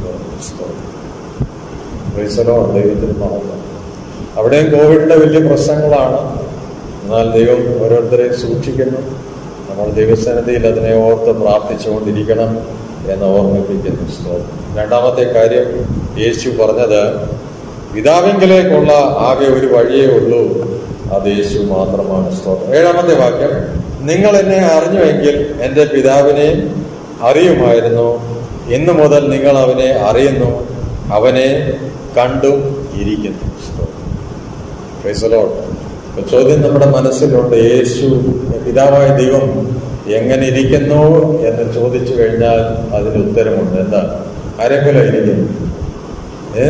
[SPEAKER 1] ദൈവത്തിന് മഹത്വം. അവിടെയും കോവിഡിന്റെ വലിയ പ്രശ്നങ്ങളാണ്. എന്നാൽ ദൈവം ഓരോരുത്തരെയും സൂക്ഷിക്കുന്നു. നമ്മൾ ദൈവസന്നിധിയിൽ അതിനെ ഓർത്ത് പ്രാർത്ഥിച്ചുകൊണ്ടിരിക്കണം എന്ന് ഓർമ്മിപ്പിക്കുന്നു. സ്തോത്രം. രണ്ടാമത്തെ കാര്യം യേശു പറഞ്ഞത്, പിതാവിങ്കിലേക്കുള്ള ആകെ ഒരു വഴിയേ ഉള്ളൂ, അത് യേശു മാത്രമാണ്. സ്തോത്രം. ഏഴാമത്തെ വാക്യം, നിങ്ങൾ എന്നെ അറിഞ്ഞുവെങ്കിൽ എൻ്റെ പിതാവിനെ അറിയുമായിരുന്നു. ഇന്നു മുതൽ നിങ്ങൾ അവനെ അറിയുന്നു, അവനെ കണ്ടും ഇരിക്കുന്നു. Praise the Lord. ചോദ്യം നമ്മുടെ മനസ്സിലുണ്ട്, യേശു പിതാവായ ദൈവം എങ്ങനെ ഇരിക്കുന്നു എന്ന് ചോദിച്ചു കഴിഞ്ഞാൽ അതിന് ഉത്തരമുണ്ട്. എന്താ? ആരെപ്പോലെ ഇരിക്കുന്നു? ഏ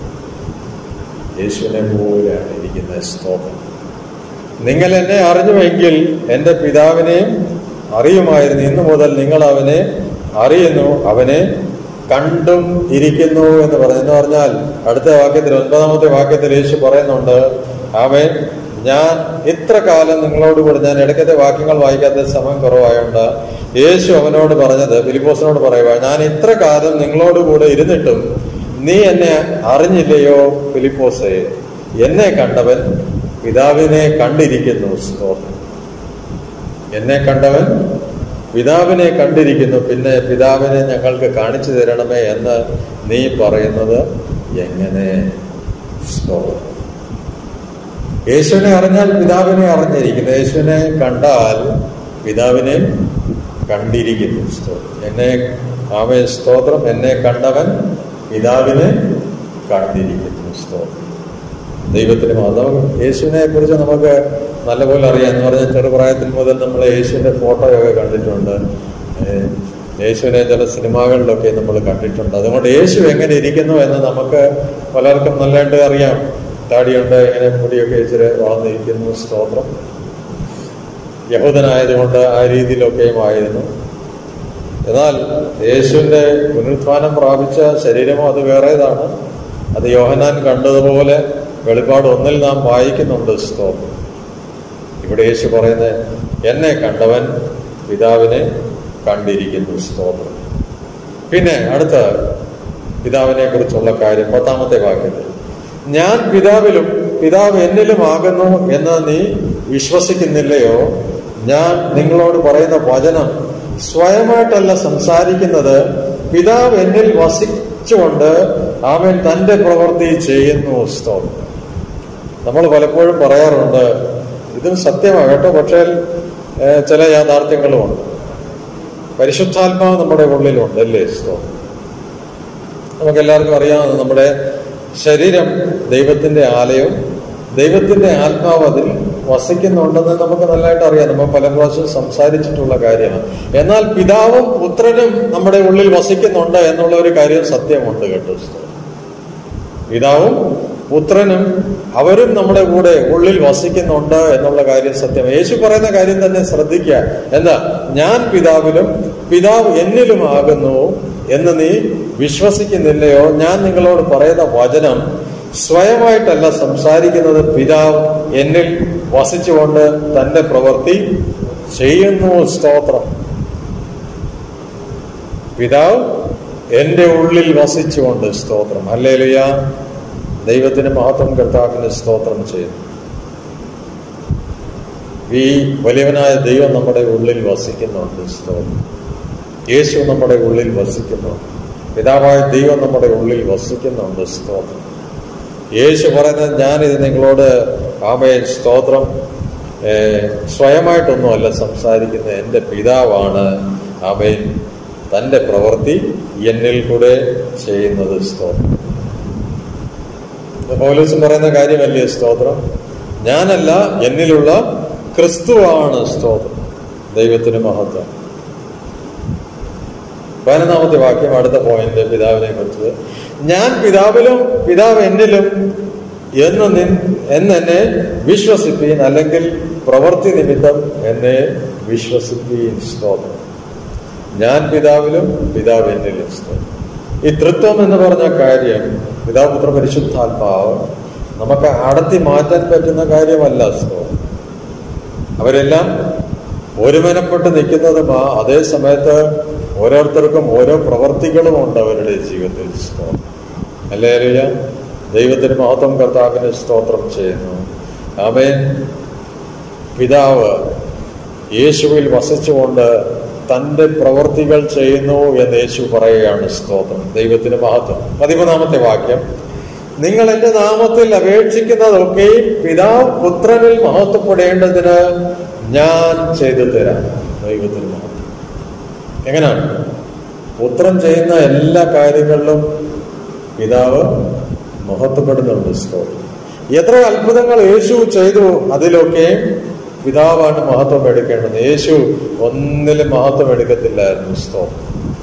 [SPEAKER 1] യേശുവിനെ പോലെയാണ് ഇരിക്കുന്നത്. സ്തോത്രം. നിങ്ങൾ എന്നെ അറിഞ്ഞുവെങ്കിൽ എൻ്റെ പിതാവിനെയും അറിയുമായിരുന്നു. ഇന്നു മുതൽ നിങ്ങൾ അവനെ അറിയുന്നു, അവനെ കണ്ടും ഇരിക്കുന്നു എന്ന് പറഞ്ഞു. എന്ന് പറഞ്ഞാൽ അടുത്ത വാക്യത്തിൽ, ഒൻപതാമത്തെ വാക്യത്തിൽ യേശു പറയുന്നുണ്ട്, അവൻ ഞാൻ ഇത്ര കാലം നിങ്ങളോട് കൂടെ, ഞാൻ ഇടയ്ക്കത്തെ വാക്യങ്ങൾ വായിക്കാത്ത സമയം കുറവായോണ്ട് യേശു അവനോട് പറഞ്ഞത്, ഫിലിപ്പോസിനോട് പറയുക, ഞാൻ ഇത്ര കാലം നിങ്ങളോട് കൂടെ ഇരുന്നിട്ടും നീ എന്നെ അറിഞ്ഞില്ലയോ ഫിലിപ്പോസേ? എന്നെ കണ്ടവൻ പിതാവിനെ കണ്ടിരിക്കുന്നു. സ്തോത്രം. എന്നെ കണ്ടവൻ പിതാവിനെ കണ്ടിരിക്കുന്നു, പിന്നെ പിതാവിനെ ഞങ്ങൾക്ക് കാണിച്ചു തരണമേ എന്ന് നീ പറയുന്നത് എങ്ങനെ? സ്തോത്രം. യേശുവിനെ അറിഞ്ഞാൽ പിതാവിനെ അറിഞ്ഞിരിക്കുന്നു, യേശുവിനെ കണ്ടാൽ പിതാവിനെ കണ്ടിരിക്കുന്നു. സ്തോത്രം. എന്നെ ആമേൻ. സ്തോത്രം. എന്നെ കണ്ടവൻ പിതാവിനെ കണ്ടിരിക്കുന്നു. സ്തോത്രം. ദൈവത്തിന് മാത്രം. യേശുവിനെ കുറിച്ച് നമുക്ക് നല്ലപോലെ അറിയാം. എന്ന് പറഞ്ഞാൽ ചെറുപ്രായത്തിൽ മുതൽ നമ്മൾ യേശുവിന്റെ ഫോട്ടോയൊക്കെ കണ്ടിട്ടുണ്ട്, യേശുവിനെ ചില സിനിമകളിലൊക്കെ നമ്മൾ കണ്ടിട്ടുണ്ട്. അതുകൊണ്ട് യേശു എങ്ങനെ ഇരിക്കുന്നു എന്ന് നമുക്ക് പലർക്കും നല്ലതായിട്ട് അറിയാം. താടിയുണ്ട്, ഇങ്ങനെ മുടിയൊക്കെ ഇച്ചിരി വളർന്നിരിക്കുന്നു. സ്തോത്രം. യഹൂദനായതുകൊണ്ട് ആ രീതിയിലൊക്കെയും ആയിരുന്നു. എന്നാൽ യേശുവിന്റെ പുനരുത്ഥാനം പ്രാപിച്ച ശരീരമോ അത് വേറേതാണ്. അത് യോഹന്നാൻ കണ്ടതുപോലെ വെളിപ്പാട് ഒന്നിൽ നാം വായിക്കുന്നുണ്ട്. സ്തോത്രം. ഇവിടെ യേശു പറയുന്നത്, എന്നെ കണ്ടവൻ പിതാവിനെ കണ്ടിരിക്കുന്നു. സ്തോത്രം. പിന്നെ അടുത്ത പിതാവിനെ കുറിച്ചുള്ള കാര്യം പത്താമത്തെ വാക്യത്തിൽ, ഞാൻ പിതാവിലും പിതാവ് എന്നിലും ആകുന്നു എന്ന് നീ വിശ്വസിക്കുന്നില്ലയോ? ഞാൻ നിങ്ങളോട് പറയുന്ന വചനം സ്വയമായിട്ടല്ല സംസാരിക്കുന്നത്, പിതാവ് എന്നിൽ വസിച്ചുകൊണ്ട് അവൻ തന്റെ പ്രവൃത്തി ചെയ്യുന്നു. സ്തോത്രം. നമ്മൾ പലപ്പോഴും പറയാറുണ്ട്, ഇതും സത്യമാണ് കേട്ടോ, പക്ഷേ ചില യാഥാർത്ഥ്യങ്ങളുമുണ്ട്. പരിശുദ്ധാത്മാവ് നമ്മുടെ ഉള്ളിലുണ്ട്, അല്ലേ? സ്തോത്രം. നമുക്കെല്ലാവർക്കും അറിയാവുന്ന നമ്മുടെ ശരീരം ദൈവത്തിന്റെ ആലയം, ദൈവത്തിന്റെ ആത്മാവ് അതിൽ വസിക്കുന്നുണ്ടെന്ന് നമുക്ക് നല്ലതായിട്ട് അറിയാം. നമ്മൾ പല പ്രാവശ്യം സംസാരിച്ചിട്ടുള്ള കാര്യമാണ്. എന്നാൽ പിതാവും പുത്രനും നമ്മുടെ ഉള്ളിൽ വസിക്കുന്നുണ്ട് എന്നുള്ള ഒരു കാര്യം സത്യമുണ്ട് കേട്ടോ. പിതാവും പുത്രനും അവരും നമ്മുടെ കൂടെ ഉള്ളിൽ വസിക്കുന്നുണ്ട് എന്നുള്ള കാര്യം സത്യം. യേശു പറയുന്ന കാര്യം തന്നെ ശ്രദ്ധിക്കുക. എന്താ? ഞാൻ പിതാവിലും പിതാവ് എന്നിലും ആകുന്നു എന്ന് നീ വിശ്വസിക്കുന്നില്ലയോ? ഞാൻ നിങ്ങളോട് പറയുന്ന വചനം സ്വയമായിട്ടല്ല സംസാരിക്കുന്നത്, പിതാവ് എന്നിൽ വസിച്ചുകൊണ്ട് തന്റെ പ്രവൃത്തി ചെയ്യുന്നു. സ്തോത്രം. പിതാവ് എന്റെ ഉള്ളിൽ വസിച്ചുകൊണ്ട്. സ്തോത്രം. ഹല്ലേലൂയ. ദൈവത്തിന് മഹത്വം, കർത്താവിന് സ്തോത്രം ചെയ്യുന്നു. ഈ വലിയവനായ ദൈവം നമ്മുടെ ഉള്ളിൽ വസിക്കുന്നുണ്ട്. സ്തോത്രം. യേശു നമ്മുടെ ഉള്ളിൽ വസിക്കുന്നുണ്ട്. പിതാവായ ദൈവം നമ്മുടെ ഉള്ളിൽ വസിക്കുന്നുണ്ട്. സ്തോത്രം. യേശു പറയുന്നത്, ഞാനിത് നിങ്ങളോട് ആമേൻ സ്തോത്രം സ്വയമായിട്ടൊന്നും അല്ല സംസാരിക്കുന്നത്, എൻ്റെ പിതാവാണ് ആമേൻ തൻ്റെ പ്രവൃത്തി എന്നിൽ കൂടെ ചെയ്യുന്നത്. സ്തോത്രം. പൗലോസ് പറയുന്ന കാര്യമല്ലേ? സ്തോത്രം. ഞാനല്ല, എന്നിലുള്ള ക്രിസ്തുവാണ്. സ്തോത്രം. ദൈവത്തിന് മഹത്വം. പതിനൊന്നാമത്തെ വാക്യം, അടുത്ത പോയിന്റ് പിതാവിനെ കുറിച്ച്. ഞാൻ പിതാവിലും പിതാവ് എന്നിലും എന്ന് എന്നെ വിശ്വസിപ്പീൻ, അല്ലെങ്കിൽ പ്രവൃത്തി നിമിത്തം എന്നെ വിശ്വസിപ്പീൻ. സ്തോത്രം. ഞാൻ പിതാവിലും പിതാവ് എന്നിലും. സ്തോത്രം. ഈ തൃത്വം എന്ന് പറഞ്ഞ കാര്യം, പിതാവ് പുത്ര പരിശുദ്ധാത്മാവ്, നമുക്ക് അടത്തി മാറ്റാൻ പറ്റുന്ന കാര്യമല്ല. സ്തോത്രം. അവരെല്ലാം ഒരുമനപ്പെട്ട് നിൽക്കുന്നതും ആ അതേ സമയത്ത് ഓരോരുത്തർക്കും ഓരോ പ്രവർത്തികളും ഉണ്ട് അവരുടെ ജീവിതത്തിൽ. സ്തോത്രം. ഹല്ലേലൂയ. ദൈവത്തിന് മഹത്വം, കർത്താവിന് സ്തോത്രം ചെയ്യുന്നു. ആമേൻ. പിതാവ് യേശുവിൽ വസിച്ചുകൊണ്ട് തന്റെ പ്രവർത്തികൾ ചെയ്യുന്നു എന്ന് യേശു പറയുകയാണ്. സ്തോത്രം. ദൈവത്തിന് മഹത്വം. പതിമൂന്നാമത്തെ വാക്യം, നിങ്ങൾ എന്റെ നാമത്തിൽ അപേക്ഷിക്കുന്നതൊക്കെയും പിതാവ് പുത്രനിൽ മഹത്വപ്പെടേണ്ടതിന് ഞാൻ ചെയ്തു തരാം. ദൈവത്തിന് മഹത്വം. എങ്ങനെയാണ്? പുത്രൻ ചെയ്യുന്ന എല്ലാ കാര്യങ്ങളിലും പിതാവ് മഹത്വപ്പെടുന്നുണ്ട്. സ്തോത്രം. എത്ര അത്ഭുതങ്ങൾ യേശു ചെയ്തു, അതിലൊക്കെ പിതാവാണ് മഹത്വം എടുക്കേണ്ടത്. യേശു ഒന്നിലും മഹത്വം എടുക്കത്തില്ലായിരുന്നു. സ്തോത്രം.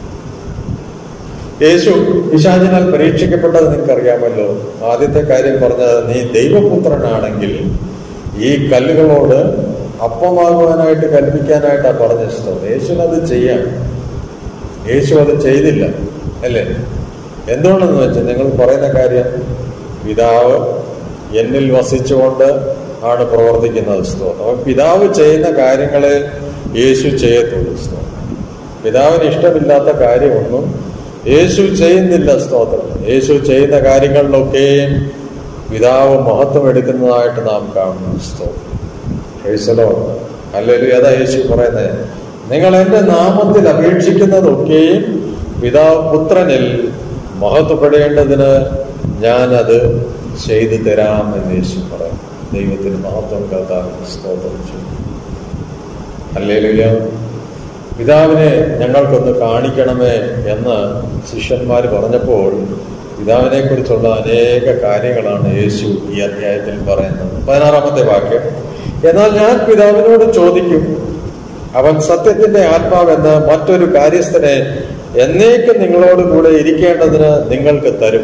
[SPEAKER 1] യേശു പിശാചിനാൽ പരീക്ഷിക്കപ്പെട്ടത് നിങ്ങൾക്കറിയാമല്ലോ. ആദ്യത്തെ കാര്യം പറഞ്ഞത്, നീ ദൈവപുത്രനാണെങ്കിൽ ഈ കല്ലുകളോട് അപ്പമാകുവാനായിട്ട് കൽപ്പിക്കാനായിട്ടാണ് പറഞ്ഞ. സ്തോത്രം. യേശുവിനത് ചെയ്യാം. യേശു അത് ചെയ്തില്ല, അല്ലേ? എന്തുകൊണ്ടെന്ന് വെച്ചാൽ നിങ്ങൾ പറയുന്ന കാര്യം, പിതാവ് എന്നിൽ വസിച്ചുകൊണ്ട് ആണ് പ്രവർത്തിക്കുന്നത്. സ്തോത്രം. അപ്പൊ പിതാവ് ചെയ്യുന്ന കാര്യങ്ങളെ യേശു ചെയ്യത്തുള്ളൂ. സ്തോത്രം. പിതാവിന് ഇഷ്ടമില്ലാത്ത കാര്യമൊന്നും യേശു ചെയ്യുന്നില്ല. സ്തോത്രം. യേശു ചെയ്യുന്ന കാര്യങ്ങളിലൊക്കെയും പിതാവ് മഹത്വം എടുക്കുന്നതായിട്ട് നാം കാണുന്നു. സ്തോത്രം. Praise the Lord. ഹല്ലേലൂയ. അതാ യേശു പറയുന്നത്, നിങ്ങൾ എന്റെ നാമത്തിൽ അപേക്ഷിക്കുന്നതൊക്കെയും പിതാവ് പുത്രനിൽ മഹത്വപ്പെടേണ്ടതിന് ഞാനത് ചെയ്തു തരാം എന്ന് യേശു പറയും. ദൈവത്തിന് മഹത്വം കർത്താവ്. സ്തോത്രം ചെയ്യും. ഹല്ലേലൂയ. പിതാവിനെ ഞങ്ങൾക്കൊന്ന് കാണിക്കണമേ എന്ന് ശിഷ്യന്മാർ പറഞ്ഞപ്പോൾ പിതാവിനെ കുറിച്ചുള്ള അനേക കാര്യങ്ങളാണ് യേശു ഈ അധ്യായത്തിൽ പറയുന്നത്. പതിനാറാമത്തെ വാക്യം, എന്നാൽ ഞാൻ പിതാവിനോട് ചോദിക്കും, അവൻ സത്യത്തിന്റെ ആത്മാവെന്ന് മറ്റൊരു കാര്യസ്ഥനെ എന്നേക്കും നിങ്ങളോട് കൂടെ ഇരിക്കേണ്ടതിന് നിങ്ങൾക്ക് തരും.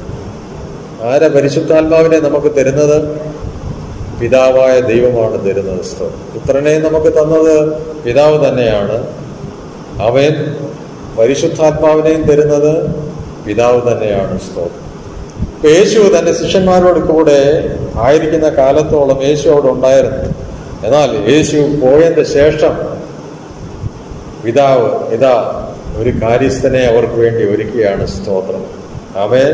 [SPEAKER 1] ആരാ പരിശുദ്ധാത്മാവിനെ നമുക്ക് തരുന്നത്? പിതാവായ ദൈവമാണ് തരുന്നത്. സ്തോത്രം. പുത്രനെ നമുക്ക് തന്നത് പിതാവ് തന്നെയാണ്. അവൻ പരിശുദ്ധാത്മാവിനെയും തരുന്നത് പിതാവ് തന്നെയാണ്. സ്തോത്രം. യേശു തന്റെ ശിഷ്യന്മാരോട് കൂടെ ആയിരിക്കുന്ന കാലത്തോളം യേശു അവിടെ ഉണ്ടായിരുന്നു. എന്നാൽ യേശു പോയതിന്റെ ശേഷം പിതാവ് ഇതാ ഒരു കാര്യസ്ഥനെ അവർക്ക് വേണ്ടി ഒരുക്കുകയാണ്. സ്തോത്രം. അവൻ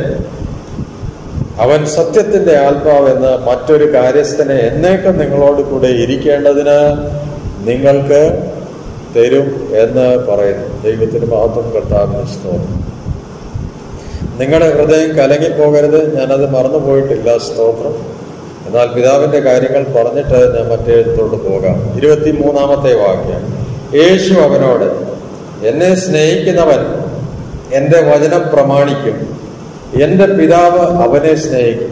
[SPEAKER 1] അവൻ സത്യത്തിന്റെ ആത്മാവെന്ന് മറ്റൊരു കാര്യസ്ഥനെ എന്നേക്കും നിങ്ങളോട് കൂടെ ഇരിക്കേണ്ടതിന് നിങ്ങൾക്ക് തരും എന്ന് പറയുന്നു. ദൈവത്തിന് മഹത്വം. കർത്താവിന് സ്തോത്രം. നിങ്ങളുടെ ഹൃദയം കലങ്ങിപ്പോകരുത്. ഞാനത് മറന്നുപോയിട്ടില്ല. സ്തോത്രം. എന്നാൽ പിതാവിന്റെ കാര്യങ്ങൾ പറഞ്ഞിട്ട് ഞാൻ മറ്റേടത്തോട്ട് പോകാം. ഇരുപത്തി മൂന്നാമത്തെ വാക്യം, യേശു അവനോട്, എന്നെ സ്നേഹിക്കുന്നവൻ എന്റെ വചനം പ്രമാണിക്കും, എന്റെ പിതാവ് അവനെ സ്നേഹിക്കും.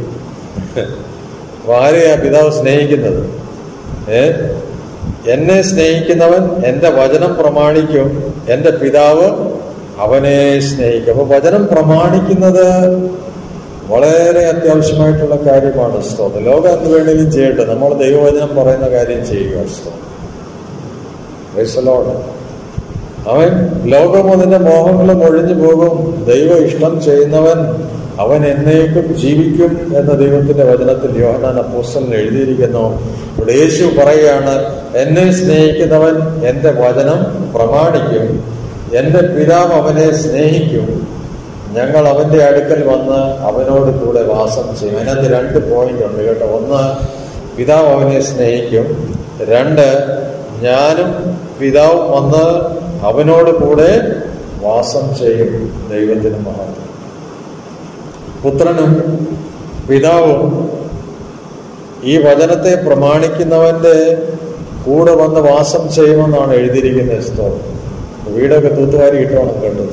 [SPEAKER 1] ആരെയാ പിതാവ് സ്നേഹിക്കുന്നത്? ഏ എന്നെ സ്നേഹിക്കുന്നവൻ എന്റെ വചനം പ്രമാണിക്കും, എന്റെ പിതാവ് അവനെ സ്നേഹിക്കും. അപ്പൊ വചനം പ്രമാണിക്കുന്നത് വളരെ അത്യാവശ്യമായിട്ടുള്ള കാര്യമാണ്. സ്തോത്രം. ലോകം എന്ത് വേണമെങ്കിലും ചെയ്യട്ടെ, നമ്മൾ ദൈവവചനം പറയുന്ന കാര്യം ചെയ്യുക. സ്തോത്രം. Praise the Lord. അവൻ ലോകം അതിന്റെ മോഹങ്ങളും ഒഴിഞ്ഞു പോകും, ദൈവ ഇഷ്ടം ചെയ്യുന്നവൻ അവൻ എന്നേക്കും ജീവിക്കും എന്ന ദൈവത്തിന്റെ വചനത്തിൽ യോഹന്നാൻ അപ്പോസ്തലൻ എഴുതിയിരിക്കുന്നു. ഇവിടെ യേശു പറയുകയാണ്, എന്നെ സ്നേഹിക്കുന്നവൻ എന്റെ വചനം പ്രമാണിക്കും, എന്റെ പിതാവ് അവനെ സ്നേഹിക്കും, ഞങ്ങൾ അവന്റെ അടുക്കൽ വന്ന് അവനോട് കൂടെ വാസം ചെയ്യും. അതിനകത്ത് രണ്ട് പോയിന്റ് ഉണ്ട് കേട്ടോ. ഒന്ന്, പിതാവ് അവനെ സ്നേഹിക്കും. രണ്ട്, ഞാനും പിതാവും വന്ന് അവനോട് കൂടെ വാസം ചെയ്യും. ദൈവത്തിന് മഹത്വം. പുത്രനും പിതാവും ഈ വചനത്തെ പ്രമാണിക്കുന്നവന്റെ കൂടെ വന്ന് വാസം ചെയ്യുമെന്നാണ് എഴുതിയിരിക്കുന്നത്. സ്തോത്രം. വീടൊക്കെ തൂത്തുവാരി ഇട്ടോണം കേട്ടോ.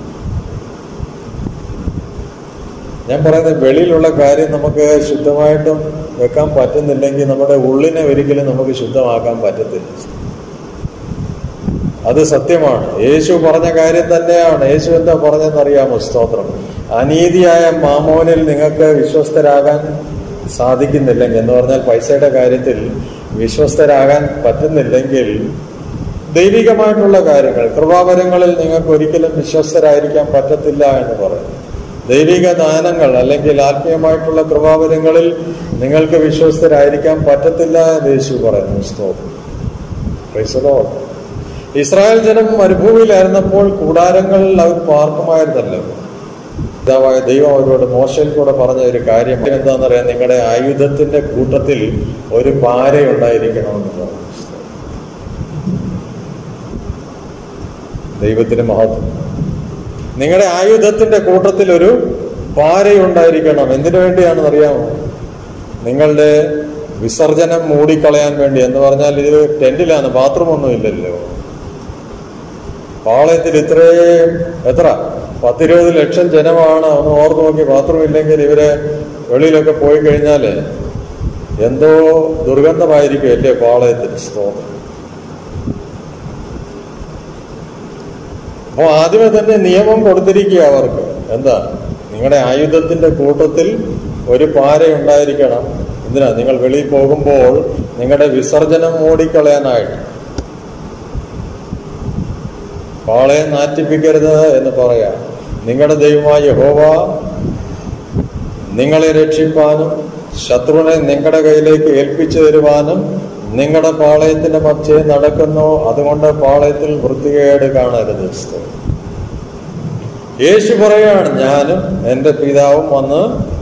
[SPEAKER 1] ഞാൻ പറയുന്നത്, വെളിയിലുള്ള കാര്യം നമുക്ക് ശുദ്ധമായിട്ടും വെക്കാൻ പറ്റുന്നില്ലെങ്കിൽ നമ്മുടെ ഉള്ളിനെ ഒരിക്കലും നമുക്ക് ശുദ്ധമാക്കാൻ പറ്റത്തില്ല. അത് സത്യമാണ്. യേശു പറഞ്ഞ കാര്യം തന്നെയാണ്. യേശു എന്താ പറഞ്ഞെന്നറിയാമോ? സ്തോത്രം. അനീതിയായ മാമോനിൽ നിങ്ങൾക്ക് വിശ്വസ്തരാകാൻ സാധിക്കുന്നില്ലെങ്കിൽ, എന്ന് പറഞ്ഞാൽ പൈസയുടെ കാര്യത്തിൽ വിശ്വസ്തരാകാൻ പറ്റുന്നില്ലെങ്കിൽ, ദൈവികമായിട്ടുള്ള കാര്യങ്ങൾ, കൃപാവരങ്ങളിൽ നിങ്ങൾക്ക് ഒരിക്കലും വിശ്വസ്തരായിരിക്കാൻ പറ്റത്തില്ല എന്ന് പറയും. ദൈവിക ദാനങ്ങൾ അല്ലെങ്കിൽ ആത്മീയമായിട്ടുള്ള കൃപാവരങ്ങളിൽ നിങ്ങൾക്ക് വിശ്വസ്തരായിരിക്കാൻ പറ്റത്തില്ല എന്ന് യേശു പറയുന്നു. സ്തോത്രം. Praise the Lord. ഇസ്രായേൽ ജനം മരുഭൂമിയിലായിരുന്നപ്പോൾ കൂടാരങ്ങളിൽ അവർ പാർക്കുമായിരുന്നല്ലോ. പിതാവായ ദൈവം അവരോട് മോശയിൽ കൂടെ പറഞ്ഞ ഒരു കാര്യം എന്താണെന്നറിയാം, നിങ്ങളുടെ ആയുധത്തിന്റെ കൂട്ടത്തിൽ ഒരു പാരയുണ്ടായിരിക്കണമെന്ന് പറഞ്ഞു. ദൈവത്തിന് മഹത്വം. നിങ്ങളുടെ ആയുധത്തിന്റെ കൂട്ടത്തിൽ ഒരു പാരയുണ്ടായിരിക്കണം. എന്തിനു വേണ്ടിയാണെന്ന് അറിയാമോ? നിങ്ങളുടെ വിസർജനം മൂടിക്കളയാൻ വേണ്ടി. എന്ന് പറഞ്ഞാൽ ഇത് ടെന്റിലാണ്, ബാത്റൂം ഒന്നും ഇല്ലല്ലോ. പാളയത്തിൽ ഇത്രയും എത്ര പത്തിരുപത് ലക്ഷം ജനമാണ്. ഒന്ന് ഓർത്ത് നോക്കി, ബാത്റൂം ഇല്ലെങ്കിൽ ഇവരെ വെളിയിലൊക്കെ പോയി കഴിഞ്ഞാല് എന്തോ ദുർഗന്ധമായിരിക്കും അല്ലേ പാളയത്തിൽ. സ്തോത്രം. അപ്പൊ ആദ്യമേ തന്നെ നിയമം കൊടുത്തിരിക്കുക അവർക്ക്. എന്താ? നിങ്ങളുടെ ആയുധത്തിന്റെ കൂട്ടത്തിൽ ഒരു പാര ഉണ്ടായിരിക്കണം. എന്തിനാ? നിങ്ങൾ വെളിയിൽ പോകുമ്പോൾ നിങ്ങളുടെ വിസർജനം മൂടിക്കളയാനായിട്ട്. പാളയം നാറ്റിപ്പിക്കരുത് എന്ന് പറയാം. നിങ്ങളുടെ ദൈവമായ യഹോവ നിങ്ങളെ രക്ഷിപ്പാനും ശത്രുവിനെ നിങ്ങളുടെ കയ്യിലേക്ക് ഏൽപ്പിച്ചു തരുവാനും നിങ്ങളുടെ പാളയത്തിന്റെ മധ്യേ നടക്കുന്നു. അതുകൊണ്ട് പാളയത്തിൽ വൃത്തികേട് കാണരുത്. യേശു പറയാണ്, ഞാനും എൻ്റെ പിതാവും വന്ന്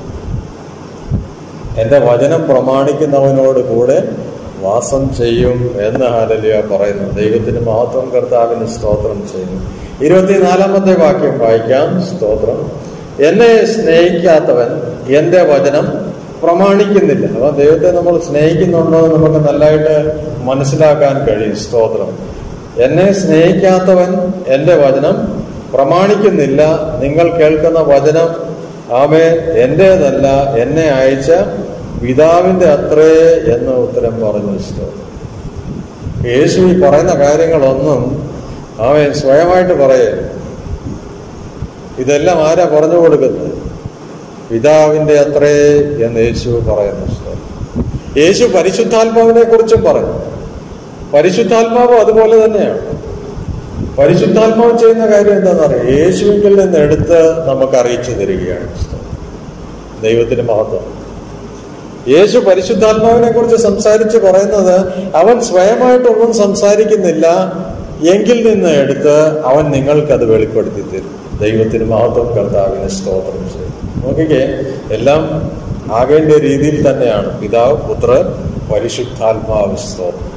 [SPEAKER 1] എൻ്റെ വചനം പ്രമാണിക്കുന്നവനോട് കൂടെ വാസം ചെയ്യും എന്ന് ഹല്ലേലൂയ പറയുന്നു. ദൈവത്തിന് മഹത്വം, കർത്താവിന് സ്തോത്രം ചെയ്യുന്നു. ഇരുപത്തിനാലാമത്തെ വാക്യം വായിക്കാം. സ്തോത്രം. എന്നെ സ്നേഹിക്കാത്തവൻ എൻ്റെ വചനം പ്രമാണിക്കുന്നില്ല. അപ്പൊ ദൈവത്തെ നമ്മൾ സ്നേഹിക്കുന്നുണ്ടോ എന്ന് നമുക്ക് നല്ലതായിട്ട് മനസ്സിലാക്കാൻ കഴിയും. സ്തോത്രം. എന്നെ സ്നേഹിക്കാത്തവൻ എൻ്റെ വചനം പ്രമാണിക്കുന്നില്ല. നിങ്ങൾ കേൾക്കുന്ന വചനം ആമേൻ എന്റേതല്ല, എന്നെ അയച്ച പിതാവിന്റെ അത്രേ എന്ന് ഉത്തരം പറഞ്ഞു. യേശു ഈ പറയുന്ന കാര്യങ്ങളൊന്നും അവൻ സ്വയമായിട്ട് പറയേ. ഇതെല്ലാം ആരാ പറഞ്ഞു കൊടുക്കുന്നത്? പിതാവിന്റെ അത്രേ എന്ന് യേശു പറയുന്നു. യേശു പരിശുദ്ധാത്മാവിനെ കുറിച്ചും പറഞ്ഞു. പരിശുദ്ധാത്മാവ് അതുപോലെ തന്നെയാണ്. പരിശുദ്ധാത്മാവ് ചെയ്യുന്ന കാര്യം എന്താണെന്ന് അറിയാം? യേശുവിൽ നിന്ന് എടുത്ത് നമുക്ക് അറിയിച്ചു തരികയാണ്. ദൈവത്തിന് മഹത്വം. യേശു പരിശുദ്ധാത്മാവിനെ കുറിച്ച് സംസാരിച്ച് പറയുന്നത് അവൻ സ്വയമായിട്ടൊന്നും സംസാരിക്കുന്നില്ല, എങ്കിൽ നിന്ന് എടുത്ത് അവൻ നിങ്ങൾക്കത് വെളിപ്പെടുത്തി തരും. ദൈവത്തിന് മഹത്വം, കർത്താവിന് സ്തോത്രം ചെയ്യും. നോക്കിക്കേ, എല്ലാം ആകേണ്ട രീതിയിൽ തന്നെയാണ്. പിതാവ്, പുത്രൻ, പരിശുദ്ധാത്മാവ്. സ്തോത്രം.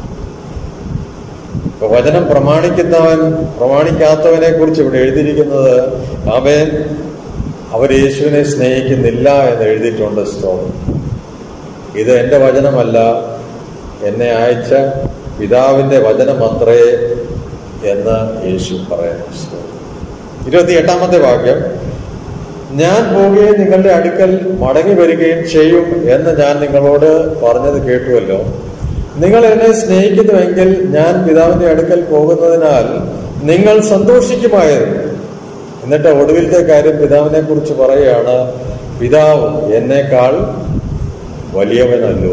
[SPEAKER 1] വചനം പ്രമാണിക്കുന്നവൻ പ്രമാണിക്കാത്തവനെ കുറിച്ച് ഇവിടെ എഴുതിയിരിക്കുന്നത് അവൻ അവർ യേശുവിനെ സ്നേഹിക്കുന്നില്ല എന്ന് എഴുതിയിട്ടുണ്ട്. സ്തോത്രം. ഇത് എൻ്റെ വചനമല്ല, എന്നെ അയച്ച പിതാവിന്റെ വചനമത്രേ എന്ന് യേശു പറയുന്നു. ഇരുപത്തി എട്ടാമത്തെ വാക്യം. ഞാൻ പോവുകയും നിങ്ങളുടെ അടുക്കൽ മടങ്ങി വരികയും ചെയ്യും എന്ന് ഞാൻ നിങ്ങളോട് പറഞ്ഞത് കേട്ടുവല്ലോ. നിങ്ങൾ എന്നെ സ്നേഹിക്കുന്നുവെങ്കിൽ ഞാൻ പിതാവിന്റെ അടുക്കൽ പോകുന്നതിനാൽ നിങ്ങൾ സന്തോഷിക്കുമായിരുന്നു. എന്നിട്ട് ഒടുവിലത്തെ കാര്യം പിതാവിനെ കുറിച്ച് പറയുകയാണ്, പിതാവ് എന്നേക്കാൾ വലിയവനല്ലോ.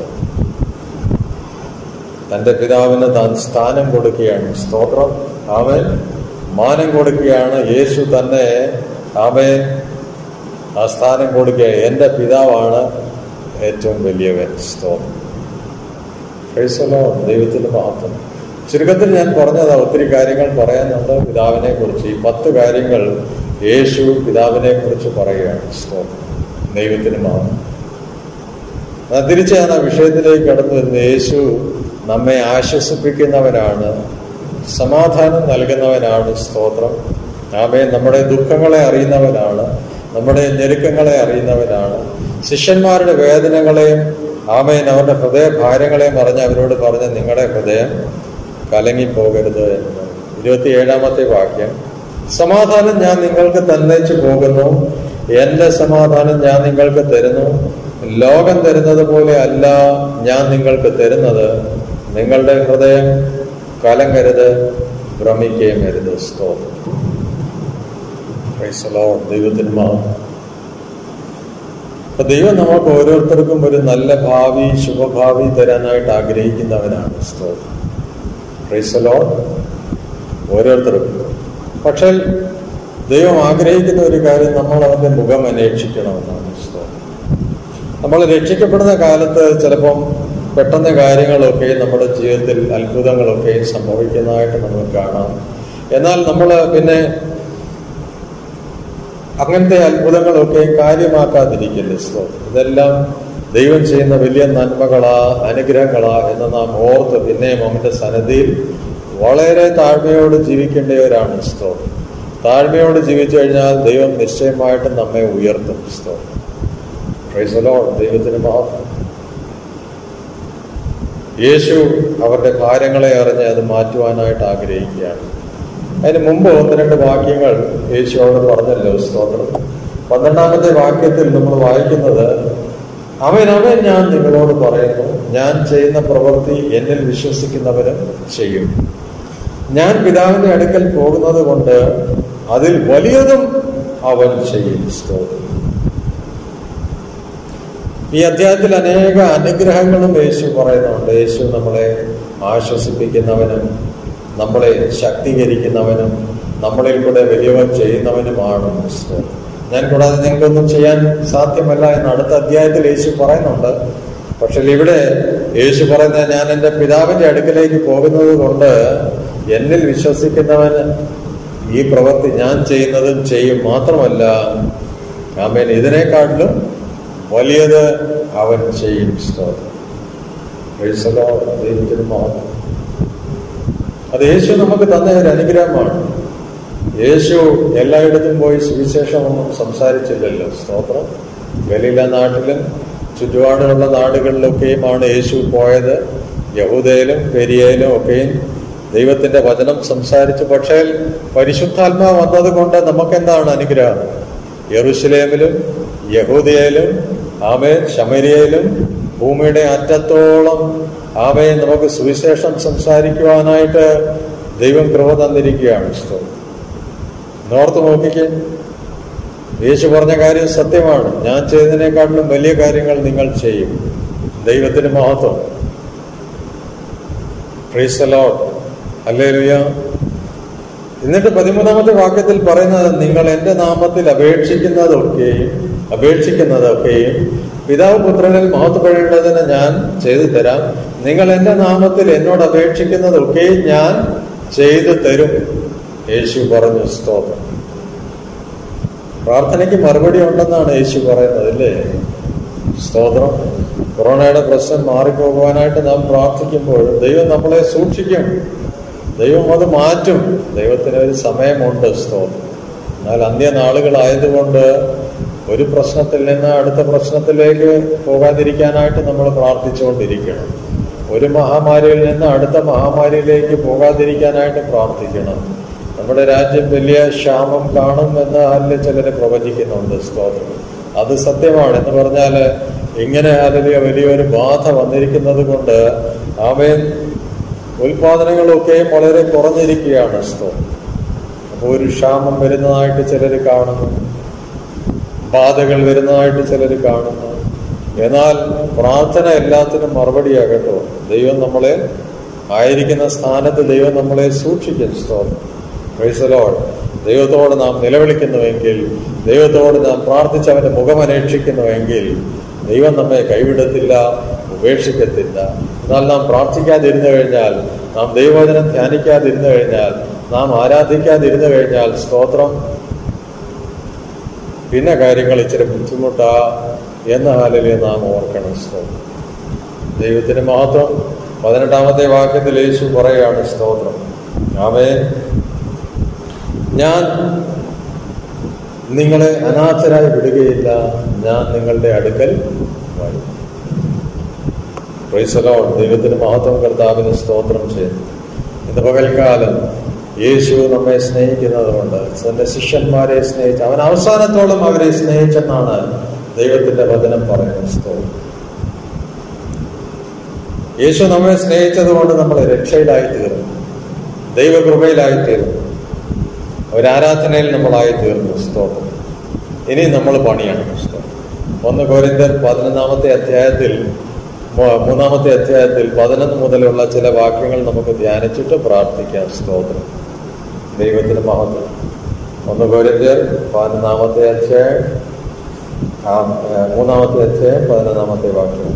[SPEAKER 1] തന്റെ പിതാവിന് താൻ സ്ഥാനം കൊടുക്കുകയാണ്. സ്തോത്രം. അവൻ മാനം കൊടുക്കുകയാണ്. യേശു തന്നെ അവൻ ആ സ്ഥാനം കൊടുക്കുക. എന്റെ പിതാവാണ് ഏറ്റവും വലിയവൻ. സ്തോത്രം. ദൈവത്തിന്റെ മഹത്വം. ചുരുക്കത്തിൽ ഞാൻ പറഞ്ഞതാ, ഒത്തിരി കാര്യങ്ങൾ പറയാനുണ്ട് പിതാവിനെ കുറിച്ച്. ഈ പത്ത് കാര്യങ്ങൾ യേശു പിതാവിനെ കുറിച്ച് പറയുകയാണ്. സ്തോത്രം. ദൈവത്തിന് മഹത്വം. തിരിച്ച് ഞാൻ ആ വിഷയത്തിലേക്ക് കടന്നു വരുന്നത്, യേശു നമ്മെ ആശ്വസിപ്പിക്കുന്നവനാണ്, സമാധാനം നൽകുന്നവനാണ്. സ്തോത്രം. ആമേൻ. നമ്മുടെ ദുഃഖങ്ങളെ അറിയുന്നവനാണ്, നമ്മുടെ ഞെരുക്കങ്ങളെ അറിയുന്നവനാണ്. ശിഷ്യന്മാരുടെ വേദനകളെയും ആമേൻ അവരുടെ ഹൃദയ ഭാരങ്ങളെയും അറിഞ്ഞ് അവരോട് പറഞ്ഞ് നിങ്ങളുടെ ഹൃദയം കലങ്ങിപ്പോകരുത് എന്ന്. ഇരുപത്തി ഏഴാമത്തെ വാക്യം. സമാധാനം ഞാൻ നിങ്ങൾക്ക് തന്നേച്ചു പോകുന്നു, എന്റെ സമാധാനം ഞാൻ നിങ്ങൾക്ക് തരുന്നു. ലോകം തരുന്നത് പോലെ അല്ല ഞാൻ നിങ്ങൾക്ക് തരുന്നത്. നിങ്ങളുടെ ഹൃദയം കലങ്ങരുത്, ഭ്രമിക്കുകയും അരുത്. സ്തോത്രം. ദൈവത്തിന് മഹത്വം. അപ്പൊ ദൈവം നമുക്ക് ഓരോരുത്തർക്കും ഒരു നല്ല ഭാവി, ശുഭഭാവി തരാനായിട്ട് ആഗ്രഹിക്കുന്നവനാണ്. സ്തോത്രം. Praise the Lord. ഓരോരുത്തർക്കും. പക്ഷെ ദൈവം ആഗ്രഹിക്കുന്ന ഒരു കാര്യം, നമ്മൾ അവന്റെ മുഖം അന്വേഷിക്കണമെന്നാണ്. സ്തോത്രം. നമ്മൾ രക്ഷിക്കപ്പെടുന്ന കാലത്ത് ചിലപ്പം പെട്ടെന്ന് കാര്യങ്ങളൊക്കെ നമ്മുടെ ജീവിതത്തിൽ അത്ഭുതങ്ങളൊക്കെ സംഭവിക്കുന്നതായിട്ട് നമുക്ക് കാണാം. എന്നാൽ നമ്മൾ പിന്നെ അങ്ങനത്തെ അത്ഭുതങ്ങളൊക്കെ കാര്യമാക്കാതിരിക്കില്ല. സ്തോത്രം. ഇതെല്ലാം ദൈവം ചെയ്യുന്ന വലിയ നന്മകളാ, അനുഗ്രഹങ്ങളാ എന്ന് നാം ഓർത്ത് പിന്നെയും അവന്റെ സന്നിധിയിൽ വളരെ താഴ്മയോട് ജീവിക്കേണ്ടവരാണ്. സ്തോത്രം. താഴ്മയോട് ജീവിച്ചു കഴിഞ്ഞാൽ ദൈവം നിശ്ചയമായിട്ടും നമ്മെ ഉയർത്തും. Praise the Lord. ദൈവത്തിന് മഹത്വം. യേശു അവരുടെ കാര്യങ്ങളെ അറിഞ്ഞ് അത് മാറ്റുവാനായിട്ട് ആഗ്രഹിക്കുകയാണ്. അതിന് മുമ്പ് ഒന്ന് രണ്ട് വാക്യങ്ങൾ യേശു അവിടെ പറഞ്ഞല്ലോ. സ്തോത്രം. പന്ത്രണ്ടാമത്തെ വാക്യത്തിൽ നമ്മൾ വായിക്കുന്നത്, അവൻ അവൻ ഞാൻ നിങ്ങളോട് പറയുന്നു, ഞാൻ ചെയ്യുന്ന പ്രവൃത്തി എന്നിൽ വിശ്വസിക്കുന്നവനും ചെയ്യും. ഞാൻ പിതാവിന്റെ അടുക്കൽ പോകുന്നത് കൊണ്ട് അതിൽ വലിയതും അവൻ ചെയ്യും. സ്തോത്രം. ഈ അധ്യായത്തിൽ അനേക അനുഗ്രഹങ്ങളും യേശു പറയുന്നുണ്ട്. യേശു നമ്മളെ ആശ്വസിപ്പിക്കുന്നവനും നമ്മളെ ശക്തീകരിക്കുന്നവനും നമ്മളിൽ കൂടെ വലിയവൻ ചെയ്യുന്നവനുമാണ്. ഞാൻ കൂടാതെ നിങ്ങൾക്കൊന്നും ചെയ്യാൻ സാധ്യമല്ല എന്ന് അടുത്ത അധ്യായത്തിൽ യേശു പറയുന്നുണ്ട്. പക്ഷെ ഇവിടെ യേശു പറയുന്നത്, ഞാൻ എൻ്റെ പിതാവിന്റെ അടുക്കലേക്ക് പോകുന്നത് കൊണ്ട് എന്നിൽ വിശ്വസിക്കുന്നവന് ഈ പ്രവൃത്തി ഞാൻ ചെയ്യുന്നതും ചെയ്യും. മാത്രമല്ല, ആമേൻ, ഇതിനെക്കാട്ടിലും വലിയത് അവൻ ചെയ്യും. ദൈവത്തിന് മഹത്വം. അത് യേശു നമുക്ക് തന്ന ഒരു അനുഗ്രഹമാണ്. യേശു എല്ലായിടത്തും പോയി സുവിശേഷമൊന്നും സംസാരിച്ചില്ലല്ലോ. സ്തോത്രം. ഗലീല നാട്ടിലും ചുറ്റുപാടുള്ള നാടുകളിലൊക്കെയുമാണ് യേശു പോയത്. യഹൂദയിലും പെരിയയിലും ഒക്കെയും ദൈവത്തിന്റെ വചനം സംസാരിച്ചു. പക്ഷേ പരിശുദ്ധാത്മാവ് വന്നത് കൊണ്ട് നമുക്കെന്താണ് അനുഗ്രഹം? യെരൂശലേമിലും യഹൂദയിലും ആമേൻ ശമരിയയിലും ഭൂമിയുടെ അറ്റത്തോളം ആമേൻ നമുക്ക് സുവിശേഷം സംസാരിക്കുവാനായിട്ട് ദൈവം കൃപ തന്നിരിക്കുകയാണ്. നോർത്ത് നോക്കിക്കേ, യേശു പറഞ്ഞ കാര്യം സത്യമാണ്. ഞാൻ ചെയ്തതിനേക്കാട്ടിലും വലിയ കാര്യങ്ങൾ നിങ്ങൾ ചെയ്യും. ദൈവത്തിന് മഹത്വം. Praise the Lord. ഹല്ലേലൂയ. എന്നിട്ട് പതിമൂന്നാമത്തെ വാക്യത്തിൽ പറയുന്നത്, നിങ്ങൾ എന്റെ നാമത്തിൽ അപേക്ഷിക്കുന്നതൊക്കെയും അപേക്ഷിക്കുന്നതൊക്കെയും പിതാവ് പുത്രനിൽ മഹത്വപ്പെടേണ്ടതിന് ഞാൻ ചെയ്തു തരാം. നിങ്ങൾ എന്റെ നാമത്തിൽ എന്നോട് അപേക്ഷിക്കുന്നതൊക്കെയും ഞാൻ ചെയ്തു തരും. യേശു പറഞ്ഞു. സ്തോത്രം. പ്രാർത്ഥനയ്ക്ക് മറുപടി ഉണ്ടെന്നാണ് യേശു പറയുന്നത്, അല്ലേ? സ്തോത്രം. കൊറോണയുടെ പ്രശ്നം മാറിപ്പോകുവാനായിട്ട് നാം പ്രാർത്ഥിക്കുമ്പോൾ ദൈവം നമ്മളെ സൂക്ഷിക്കും. ദൈവം അത് മാറ്റും. ദൈവത്തിന് ഒരു സമയമുണ്ട്. സ്തോത്രം. എന്നാൽ അന്ത്യനാളുകളായതുകൊണ്ട് ഒരു പ്രശ്നത്തിൽ നിന്ന് അടുത്ത പ്രശ്നത്തിലേക്ക് പോകാതിരിക്കാനായിട്ട് നമ്മൾ പ്രാർത്ഥിച്ചുകൊണ്ടിരിക്കണം. ഒരു മഹാമാരിയിൽ നിന്ന് അടുത്ത മഹാമാരിയിലേക്ക് പോകാതിരിക്കാനായിട്ട് പ്രാർത്ഥിക്കണം. നമ്മുടെ രാജ്യം വലിയ ക്ഷാമം കാണും എന്ന് അതിൽ ചിലർ പ്രവചിക്കുന്നുണ്ട്. സ്തോത്രം. അത് സത്യമാണ്. എന്ന് പറഞ്ഞാൽ ഇങ്ങനെ അതിൽ വലിയൊരു ബാധ വന്നിരിക്കുന്നത് കൊണ്ട് ആമേൻ ഉൽപാദനങ്ങളൊക്കെയും വളരെ കുറഞ്ഞിരിക്കുകയാണ്. സ്തോത്രം. അപ്പോൾ ഒരു ക്ഷാമം വരുന്നതായിട്ട് ചിലർ കാണുന്നു, ബാധകൾ വരുന്നതായിട്ട് ചിലർ കാണുന്നു. എന്നാൽ പ്രാർത്ഥന എല്ലാത്തിനും മറുപടിയാകട്ടോ. ദൈവം നമ്മളെ ആയിരിക്കുന്ന സ്ഥാനത്ത് ദൈവം നമ്മളെ സൂക്ഷിക്കും. സ്തോത്രം. Praise the Lord. ദൈവത്തോട് നാം നിലവിളിക്കുന്നുവെങ്കിൽ, ദൈവത്തോട് നാം പ്രാർത്ഥിച്ച് അവന്റെ മുഖം അന്വേഷിക്കുന്നുവെങ്കിൽ ദൈവം നമ്മെ കൈവിടത്തില്ല, ഉപേക്ഷിക്കത്തില്ല. എന്നാൽ നാം പ്രാർത്ഥിക്കാതിരുന്നു കഴിഞ്ഞാൽ, നാം ദൈവവചനം ധ്യാനിക്കാതിരുന്നു കഴിഞ്ഞാൽ, നാം ആരാധിക്കാതിരുന്നു കഴിഞ്ഞാൽ, സ്തോത്രം, പിന്നെ കാര്യങ്ങൾ ഇച്ചിരി ബുദ്ധിമുട്ടാ എന്ന ഹാലിൽ നാം ഓർക്കണം. സ്തോത്രം. ദൈവത്തിന് മഹത്വം. പതിനെട്ടാമത്തെ വാക്യത്തിൽ യേശു പറയുകയാണ്. സ്തോത്രം. ആമേൻ. ഞാൻ നിങ്ങളെ അനാഥരായി വിടുകയില്ല, ഞാൻ നിങ്ങളുടെ അടുക്കൽ വരും. Praise the Lord. ദൈവത്തിന് മഹത്വം. കർത്താവിന് സ്തോത്രം ചെയ്യുന്നു. ഇന്ന് പകൽക്കാലം യേശു നമ്മെ സ്നേഹിക്കുന്നത് കൊണ്ട്, തന്റെ ശിഷ്യന്മാരെ സ്നേഹിച്ച്, അവൻ അവസാനത്തോളം അവരെ സ്നേഹിച്ചെന്നാണ് ദൈവത്തിന്റെ വചനം പറയുന്നത്. സ്തോത്രം. യേശു നമ്മെ സ്നേഹിച്ചത് കൊണ്ട് നമ്മൾ രക്ഷയിലായി തീർന്നു, ദൈവകൃപയിലായി തീർന്നു, ഒരാരാധനയിൽ നമ്മളായി തീർന്നു. സ്തോത്രം. ഇനി നമ്മൾ പണിയാണ്. സ്തോത്രം. ഒന്ന് കൊരിന്ത്യർ പതിനൊന്നാമത്തെ അധ്യായത്തിൽ മൂന്നാമത്തെ അധ്യായത്തിൽ പതിനൊന്ന് മുതലുള്ള ചില വാക്യങ്ങൾ നമുക്ക് ധ്യാനിച്ചിട്ട് പ്രാർത്ഥിക്കാം. സ്തോത്രം. ദൈവത്തിന് മഹത്വം. ഒന്ന് കൊരിന്ത്യർ പതിനൊന്നാമത്തെ അധ്യായം മൂന്നാമത്തെ അധ്യായം പതിനൊന്നാമത്തെ വാക്യം.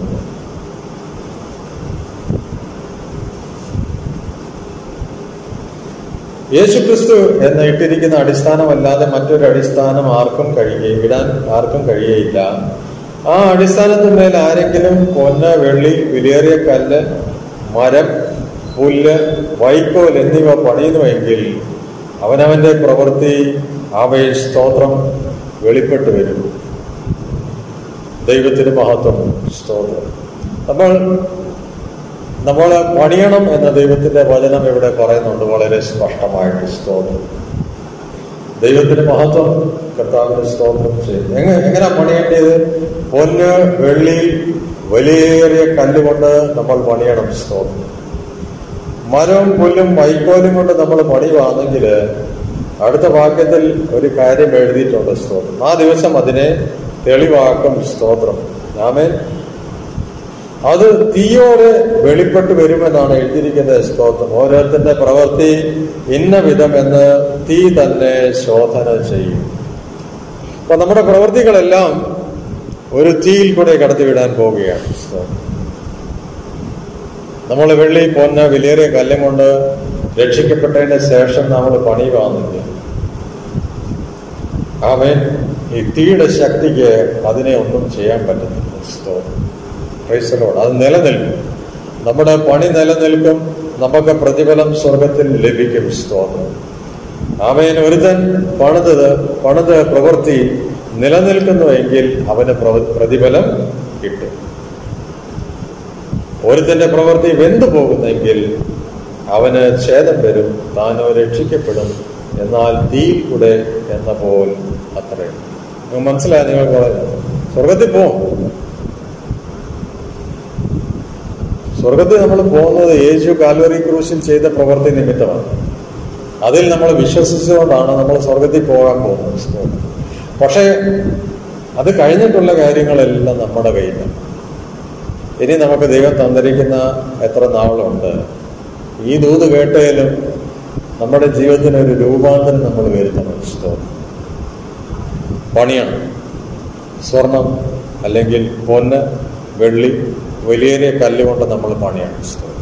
[SPEAKER 1] യേശുക്രിസ്തു എന്ന് ഇട്ടിരിക്കുന്ന അടിസ്ഥാനമല്ലാതെ മറ്റൊരു അടിസ്ഥാനം ആർക്കും കഴിയുകയും ഇടാൻ ആർക്കും കഴിയയില്ല. ആ അടിസ്ഥാനത്തിന്മേൽ ആരെങ്കിലും പൊന്ന്, വെള്ളി, വിലയേറിയ കല്ല്, മരം, പുല്ല്, വൈക്കോൽ എന്നിവ പണിയുന്നുവെങ്കിൽ അവനവന്റെ പ്രവൃത്തി അവയിൽ സ്തോത്രം വെളിപ്പെട്ട് വരും. ദൈവത്തിന് മഹത്വം, സ്തോത്രം. നമ്മൾ നമ്മൾ പണിയണം എന്ന ദൈവത്തിന്റെ വചനം ഇവിടെ പറയുന്നുണ്ട് വളരെ സ്പഷ്ടമായിട്ട്. സ്തോത്രം. ദൈവത്തിന് മഹത്വം, കർത്താവിന് സ്തോത്രം ചെയ്യും. എങ്ങനെ എങ്ങനെ പണിയേണ്ടത്? പൊന്ന്, വെള്ളി, വലിയേറിയ കല്ലുകൊണ്ട് നമ്മൾ പണിയണം. സ്തോത്രം. മരവും പുല്ലും വൈക്കോലും കൊണ്ട് നമ്മൾ പണിയുവാണെങ്കിൽ അടുത്ത വാക്യത്തിൽ ഒരു കാര്യം എഴുതിയിട്ടുണ്ട്. സ്തോത്രം. ആ ദിവസം അതിനെ തെളിവാക്കും. സ്തോത്രം. ആമേൻ. അത് തീയോടെ വെളിപ്പെട്ട് വരുമെന്നാണ് എഴുതിയിരിക്കുന്നത്. സ്തോത്രം. ഓരോരുത്തരുടെ പ്രവൃത്തി ഇന്ന വിധമെന്ന് തീ തന്നെ ശോധന ചെയ്യും. അപ്പൊ നമ്മുടെ പ്രവൃത്തികളെല്ലാം ഒരു തീയിൽ കൂടെ കടത്തിവിടാൻ പോവുകയാണ്. നമ്മൾ വെള്ളി, പൊന്ന്, വിലയേറിയ കല്ലും കൊണ്ട് രക്ഷിക്കപ്പെട്ടതിന് ശേഷം നമ്മൾ പണിയുവാണെങ്കിൽ ആമേൻ, ഈ തീയുടെ ശക്തിക്ക് അതിനെ ഒന്നും ചെയ്യാൻ പറ്റുന്നില്ല. സ്തോത്രം. Praise the Lord. അത് നിലനിൽക്കും. നമ്മുടെ പണി നിലനിൽക്കും. നമുക്ക് പ്രതിഫലം സ്വർഗത്തിൽ ലഭിക്കും. സ്തോത്രം. ആമേൻ. ഒരുത്തൻ പണിതത് പണിത് പ്രവൃത്തി നിലനിൽക്കുന്നുവെങ്കിൽ അവന് പ്രതിഫലം കിട്ടും. ഒരുത്തന്റെ പ്രവൃത്തി വെന്തു പോകുന്നെങ്കിൽ അവന് ഛേദം വരും, താനോ രക്ഷിക്കപ്പെടും, എന്നാൽ തീ കൂടെ എന്ന പോൽ അത്രയും. മനസ്സിലായ നിങ്ങൾ പറയുന്നത്? സ്വർഗത്തിൽ പോവും. സ്വർഗത്തിൽ നമ്മൾ പോകുന്നത് യേശു കാൽവറി ക്രൂശിൽ ചെയ്ത പ്രവൃത്തി നിമിത്തമാണ്. അതിൽ നമ്മൾ വിശ്വസിച്ചുകൊണ്ടാണ് നമ്മൾ സ്വർഗത്തിൽ പോകാൻ പോകുന്നത്. പക്ഷേ അത് കഴിഞ്ഞിട്ടുള്ള കാര്യങ്ങളെല്ലാം നമ്മുടെ കയ്യിലാണ്. ഇനി നമുക്ക് ദൈവം തന്നിരിക്കുന്ന എത്ര നാളുണ്ട്. ഈ ദൂത് കേട്ടാലും നമ്മുടെ ജീവിതത്തിന് ഒരു രൂപാന്തരം നമ്മൾ വരുത്തണം. പണിയണം. സ്വർണം അല്ലെങ്കിൽ പൊന്ന്, വെള്ളി, വലിയേറിയ കല്ലുകൊണ്ട് നമ്മൾ പണിയണം.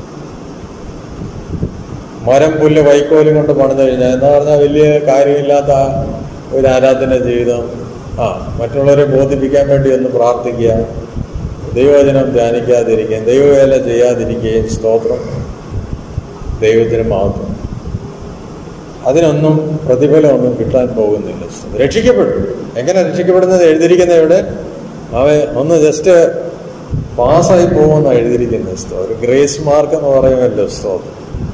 [SPEAKER 1] മരം, പുല്ല്, വൈക്കോലും കൊണ്ട് പണിതു കഴിഞ്ഞാൽ എന്താ പറഞ്ഞാൽ വലിയ കാര്യമില്ലാത്ത ഒരു ആരാധന ജീവിതം. ആ മറ്റുള്ളവരെ ബോധിപ്പിക്കാൻ വേണ്ടി ഒന്ന് പ്രാർത്ഥിക്കുക, ദൈവവചനം ധ്യാനിക്കാതിരിക്കുകയും ദൈവവേല ചെയ്യാതിരിക്കുകയും. സ്തോത്രം. ദൈവത്തിന് മഹത്വം. അതിനൊന്നും പ്രതിഫലമൊന്നും കിട്ടാൻ പോകുന്നില്ല. രക്ഷിക്കപ്പെടും. എങ്ങനെ രക്ഷിക്കപ്പെടുന്നത് എഴുതിയിരിക്കുന്ന ഇവിടെ? അവ ഒന്ന് ജസ്റ്റ് പാസ്സായി പോകുമെന്ന് എഴുതിയിരിക്കുന്നത്. ഒരു ഗ്രേസ് മാർക്ക് എന്ന് പറയുമല്ലോ. സ്തോത്രം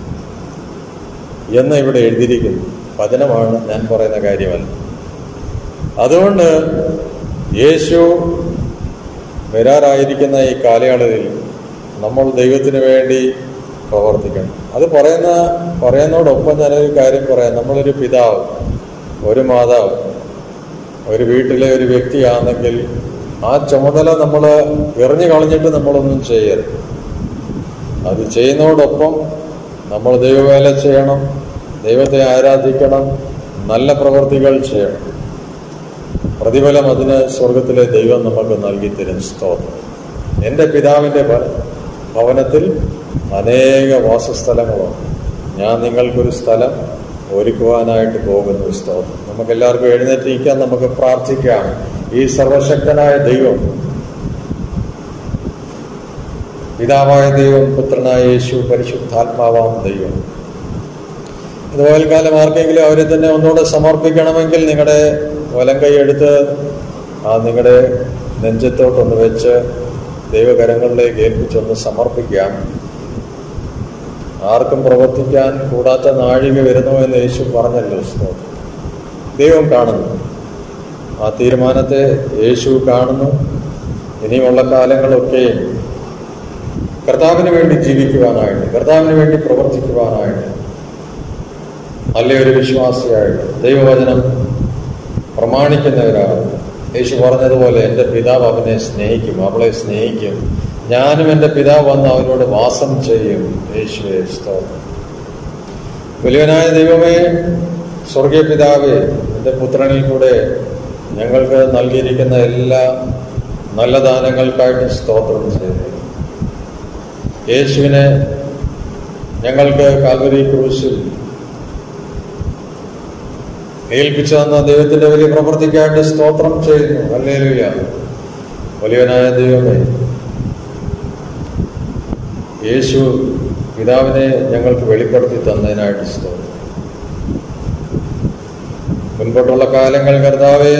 [SPEAKER 1] എന്ന് ഇവിടെ എഴുതിയിരിക്കുന്നു. വചനമാണ്, ഞാൻ പറയുന്ന കാര്യമല്ല. അതുകൊണ്ട് യേശു വരാറായിരിക്കുന്ന ഈ കാലയളവിൽ നമ്മൾ ദൈവത്തിന് വേണ്ടി പ്രവർത്തിക്കണം. അത് പറയുന്ന പറയുന്നതോടൊപ്പം ഞാനൊരു കാര്യം പറയാം. നമ്മളൊരു പിതാവ്, ഒരു മാതാവ്, ഒരു വീട്ടിലെ ഒരു വ്യക്തിയാണെങ്കിൽ ആ ചുമതല നമ്മൾ എറിഞ്ഞു കളഞ്ഞിട്ട് നമ്മളൊന്നും ചെയ്യരുത്. അത് ചെയ്യുന്നതോടൊപ്പം നമ്മൾ ദൈവവേല ചെയ്യണം, ദൈവത്തെ ആരാധിക്കണം, നല്ല പ്രവൃത്തികൾ ചെയ്യണം. പ്രതിഫലം അതിന് സ്വർഗത്തിലെ ദൈവം നമുക്ക് നൽകിത്തരും. സ്തോത്രം. എൻ്റെ പിതാവിൻ്റെ ഭവനത്തിൽ അനേക വാസസ്ഥലങ്ങളുണ്ട്. ഞാൻ നിങ്ങൾക്കൊരു സ്ഥലം ഒരുക്കുവാനായിട്ട് പോകുന്നു. സ്തോത്രം. നമുക്കെല്ലാവർക്കും എഴുന്നേറ്റിരിക്കാൻ, നമുക്ക് പ്രാർത്ഥിക്കാം. ഈ സർവശക്തനായ ദൈവം, പിതാവായ ദൈവം, പുത്രനായ യേശു, പരിശുദ്ധാത്മാവാം ദൈവം, ഇതുപോലെ കാലം ആർക്കെങ്കിലും അവരെ തന്നെ ഒന്നുകൂടെ സമർപ്പിക്കണമെങ്കിൽ നിങ്ങളുടെ വലം കൈ എടുത്ത് ആ നിങ്ങളുടെ നെഞ്ചത്തോട്ടൊന്ന് വെച്ച് ദൈവകരങ്ങളിലേക്ക് ഏൽപ്പിച്ചൊന്ന് സമർപ്പിക്കാം. ആർക്കും പ്രവർത്തിക്കാൻ കൂടാത്ത നാഴിക വരുന്നു എന്ന് യേശു പറഞ്ഞല്ലോ. സ്തോത്രം. ദൈവം കാണുന്നു. ആ തീരുമാനത്തെ യേശു കാണുന്നു. ഇനിയുള്ള കാലങ്ങളൊക്കെ കർത്താവിന് വേണ്ടി ജീവിക്കുവാനായിട്ട്, കർത്താവിന് വേണ്ടി പ്രവർത്തിക്കുവാനായിട്ട്, നല്ലൊരു വിശ്വാസിയായിട്ട് ദൈവവചനം പ്രമാണിക്കുന്നവരാണ്. യേശു പറഞ്ഞതുപോലെ എൻ്റെ പിതാവ് അവനെ സ്നേഹിക്കും, അവളെ സ്നേഹിക്കും, ഞാനും എൻ്റെ പിതാവ് വന്ന് അവനോട് വാസം ചെയ്യും. യേശുവേ സ്തോത്രം. വലിയവനായ ദൈവമേ, സ്വർഗീയ പിതാവേ, എൻ്റെ പുത്രനിൽ കൂടെ ഞങ്ങൾക്ക് നൽകിയിരിക്കുന്ന എല്ലാ നല്ല ദാനങ്ങൾക്കായിട്ട് സ്തോത്രം ചെയ്തു. യേശുവിനെ ഞങ്ങൾക്ക് കാൽവരി ക്രൂശിൽ ഏൽപ്പിച്ചു തന്ന ദൈവത്തിന്റെ വലിയ പ്രവൃത്തിക്കായിട്ട് സ്തോത്രം ചെയ്യുന്നു. ഹല്ലേലൂയ. വലിയവനായ ദൈവമേ, യേശു പിതാവിനെ ഞങ്ങൾക്ക് വെളിപ്പെടുത്തി തന്നതിനായിട്ട് സ്തോത്രം. മുൻപോട്ടുള്ള കാലങ്ങൾ കർത്താവേ,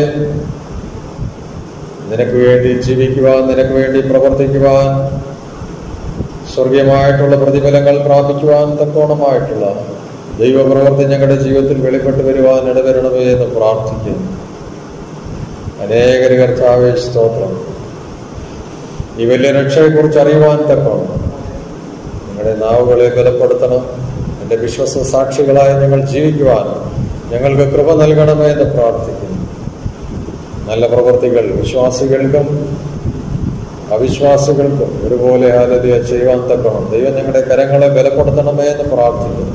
[SPEAKER 1] നിനക്ക് വേണ്ടി ജീവിക്കുവാൻ, നിനക്ക് വേണ്ടി പ്രവർത്തിക്കുവാൻ, സ്വർഗീയമായിട്ടുള്ള പ്രതിഫലങ്ങൾ പ്രാപിക്കുവാൻ തക്കോണമായിട്ടുള്ള ദൈവപ്രവർത്തി ഞങ്ങളുടെ ജീവിതത്തിൽ വെളിപ്പെട്ടു വരുവാൻ ഇടവരണമേ എന്ന് പ്രാർത്ഥിക്കുന്നു. അനേകര് കർത്താവേ സ്തോത്രം, ഈ വലിയ രക്ഷയെക്കുറിച്ച് അറിയുവാൻ തക്കോണം ഞങ്ങളുടെ നാവുകളെ ബലപ്പെടുത്തണം. എൻ്റെ വിശ്വസ സാക്ഷികളായി ഞങ്ങൾ ജീവിക്കുവാൻ ഞങ്ങൾക്ക് കൃപ നൽകണമേ എന്ന് പ്രാർത്ഥിക്കുന്നു. നല്ല പ്രവൃത്തികൾ വിശ്വാസികൾക്കും അവിശ്വാസികൾക്കും ഒരുപോലെ ഹല്ലേലൂയ ചെയ്യുവാൻ തക്കണം ദൈവം ഞങ്ങളുടെ കരങ്ങളെ ബലപ്പെടുത്തണമേ എന്ന് പ്രാർത്ഥിക്കുന്നു.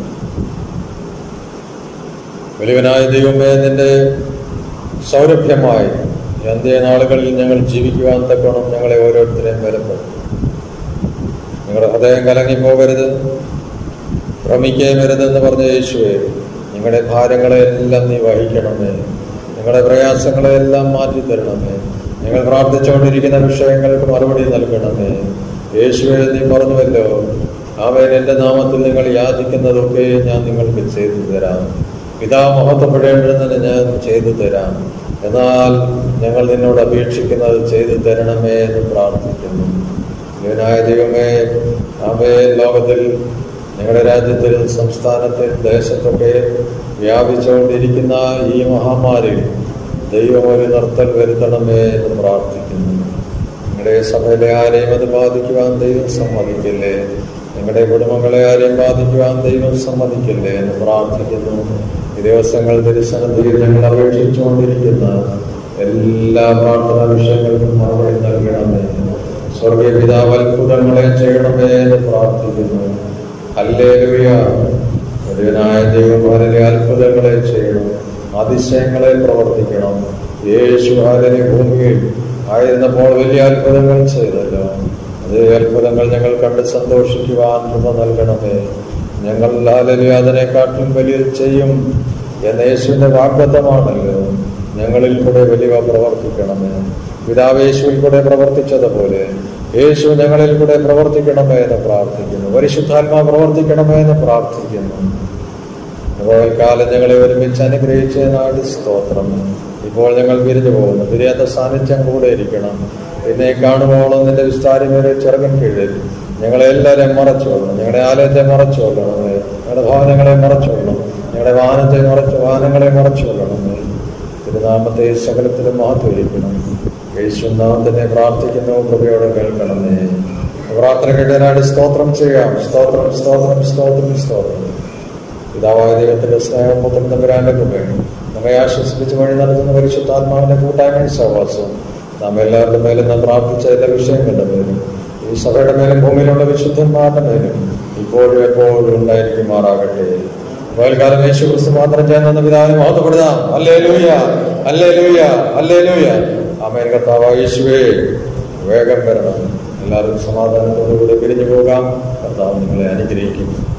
[SPEAKER 1] വലിയവനായ ദൈവമേ, നിന്റെ സൗരഭ്യമായി അന്ത്യനാളുകളിൽ ഞങ്ങൾ ജീവിക്കുവാൻ തക്കണം ഞങ്ങളെ ഓരോരുത്തരെയും ബലപ്പെടുത്തും. നിങ്ങളുടെ ഹൃദയം കലങ്ങിപ്പോകരുത്, ഭ്രമിക്കുകയും വരുതെന്ന് പറഞ്ഞ യേശുവേ, നിങ്ങളുടെ ഭാരങ്ങളെല്ലാം നീ വഹിക്കണമേ, നിങ്ങളുടെ പ്രയാസങ്ങളെല്ലാം മാറ്റിത്തരണമേ, നിങ്ങൾ പ്രാർത്ഥിച്ചുകൊണ്ടിരിക്കുന്ന വിഷയങ്ങൾക്ക് മറുപടി നൽകണമേ. യേശുവേ, നീ പറഞ്ഞുവല്ലോ, ആമേൻ, എൻ്റെ നാമത്തിൽ നിങ്ങൾ യാചിക്കുന്നതൊക്കെ ഞാൻ നിങ്ങൾക്ക് ചെയ്തു തരാം, പിതാവ് മഹത്വപ്പെടേണ്ടതിന് ഞാൻ ചെയ്തു തരാം. എന്നാൽ ഞങ്ങൾ നിന്നോട് അപേക്ഷിക്കുന്നത് ചെയ്തു തരണമേ എന്ന് പ്രാർത്ഥിക്കുന്നു. ദൈവനായ ദൈവമേ, ആമേൻ, ലോകത്തിൽ ഞങ്ങളുടെ രാജ്യത്തിൽ, സംസ്ഥാനത്തിൽ, ദേശത്തൊക്കെ വ്യാപിച്ചുകൊണ്ടിരിക്കുന്ന ഈ മഹാമാരി ദൈവം ഒരു നിർത്തൽ വരുത്തണമേ എന്ന് പ്രാർത്ഥിക്കുന്നു. നിങ്ങളുടെ സഭയിലെ ആരെയും അത് ബാധിക്കുവാൻ ദൈവം സമ്മതിക്കില്ലേ, നിങ്ങളുടെ കുടുംബങ്ങളെ ആരെയും ബാധിക്കുവാൻ ദൈവം സമ്മതിക്കില്ലേ എന്ന് പ്രാർത്ഥിക്കുന്നു. ഈ ദിവസങ്ങൾ തിരുസന്നിധിയിൽ ഞങ്ങൾ അപേക്ഷിച്ചുകൊണ്ടിരിക്കുന്ന എല്ലാ പ്രാർത്ഥനാ വിഷയങ്ങൾക്കും മറുപടി നൽകണമേ. സ്വർഗീയ പിതാവ് അത്ഭുതങ്ങളെ ചെയ്യണമേ എന്ന് പ്രാർത്ഥിക്കുന്നു. ഹല്ലേലൂയ. വലിയവനായ ദൈവം വളരെ അത്ഭുതങ്ങളെ ചെയ്യണം, അതിശയങ്ങളെ പ്രവർത്തിക്കണം. യേശു ഹല്ലേലൂയ ഭൂമിയിൽ ആയിരുന്നപ്പോൾ വലിയ അത്ഭുതങ്ങൾ ചെയ്തല്ലോ. അതേ അത്ഭുതങ്ങൾ ഞങ്ങൾ കണ്ട് സന്തോഷിക്കുവാൻ കൃപ നൽകണമേ. ഞങ്ങൾ ഹല്ലേലൂയ അതിനെക്കാട്ടിലും വലിയ ചെയ്യും എന്ന യേശുവിന്റെ വാഗ്ദത്തമാണല്ലോ. ഞങ്ങളിൽ കൂടെ വലിയ പ്രവർത്തിക്കണമേ. പിതാവ് യേശുവിൽ കൂടെ പ്രവർത്തിച്ചതുപോലെ യേശു ഞങ്ങളിൽ കൂടെ പ്രവർത്തിക്കണമേ എന്ന് പ്രാർത്ഥിക്കുന്നു. പരിശുദ്ധാത്മാ പ്രവർത്തിക്കണമേ എന്ന് പ്രാർത്ഥിക്കുന്നു. കാലം ഞങ്ങളെ ഒരുമിച്ച് അനുഗ്രഹിച്ചതിനാട് സ്തോത്രം. ഇപ്പോൾ ഞങ്ങൾ പിരിഞ്ഞു പോകുന്നു. പിരിയാത്ത സാന്നിധ്യം കൂടെ ഇരിക്കണം. പിന്നെ കാണുമ്പോഴും നിന്റെ വിസ്താരമേറെ ചെറുകൻ കീഴിൽ ഞങ്ങളെ എല്ലാവരെയും മറച്ചോളണം. ഞങ്ങളുടെ ആലയത്തെ മറച്ചോളണമേ, ഞങ്ങളുടെ ഭവനങ്ങളെ മറച്ചോളണം, ഞങ്ങളുടെ വാഹനത്തെ മറച്ച് വാഹനങ്ങളെ മറച്ചോളണമേ. തിരുനാമത്തെ സകലത്തിലും മഹത്വരിക്കണം. യേശുനാമത്തിനെ പ്രാർത്ഥിക്കുന്നു. കൃപയോടെ കേൾക്കണമേ. പ്രാർത്ഥന കേട്ടതിനായിട്ട് സ്തോത്രം ചെയ്യാം. സ്തോത്രം, സ്തോത്രം, സ്തോത്രം, സ്തോത്രം. പിതാവായ ദൈവത്തിന്റെ സ്നേഹം, പുത്രൻ തമ്പുരാന്റെ കൃപയും നമ്മെ ആശ്വസിപ്പിച്ച് വഴി നടത്തുന്ന പരിശുദ്ധാത്മാവിന്റെ കൂട്ടായ്മയും സഹവാസവും നാം എല്ലാവരുടെ മേലും നാം പ്രാർത്ഥിച്ച എല്ലാ വിഷയങ്ങളുടെ മേലും ഈ സഭയുടെ മേലും ഭൂമിയിലുള്ള വിശുദ്ധന്മാരുടെ മേലും ഇപ്പോഴും എപ്പോഴും ഉണ്ടായിരിക്കുമാറാകട്ടെ. വയൽക്കാലം യേശു ക്രിസ്തു മാത്രം ചെയ്യുന്ന പിതാവിനെ മഹത്വപ്പെടുത്താം. ഹല്ലേലൂയ, ഹല്ലേലൂയ, ഹല്ലേലൂയ. ആമേൻ. കർത്താവായ യേശുവേ, വേഗം വരണം. എല്ലാവരും സമാധാനത്തോടുകൂടി പിരിഞ്ഞു പോകാം. കർത്താവ് നിങ്ങളെ അനുഗ്രഹിക്കും.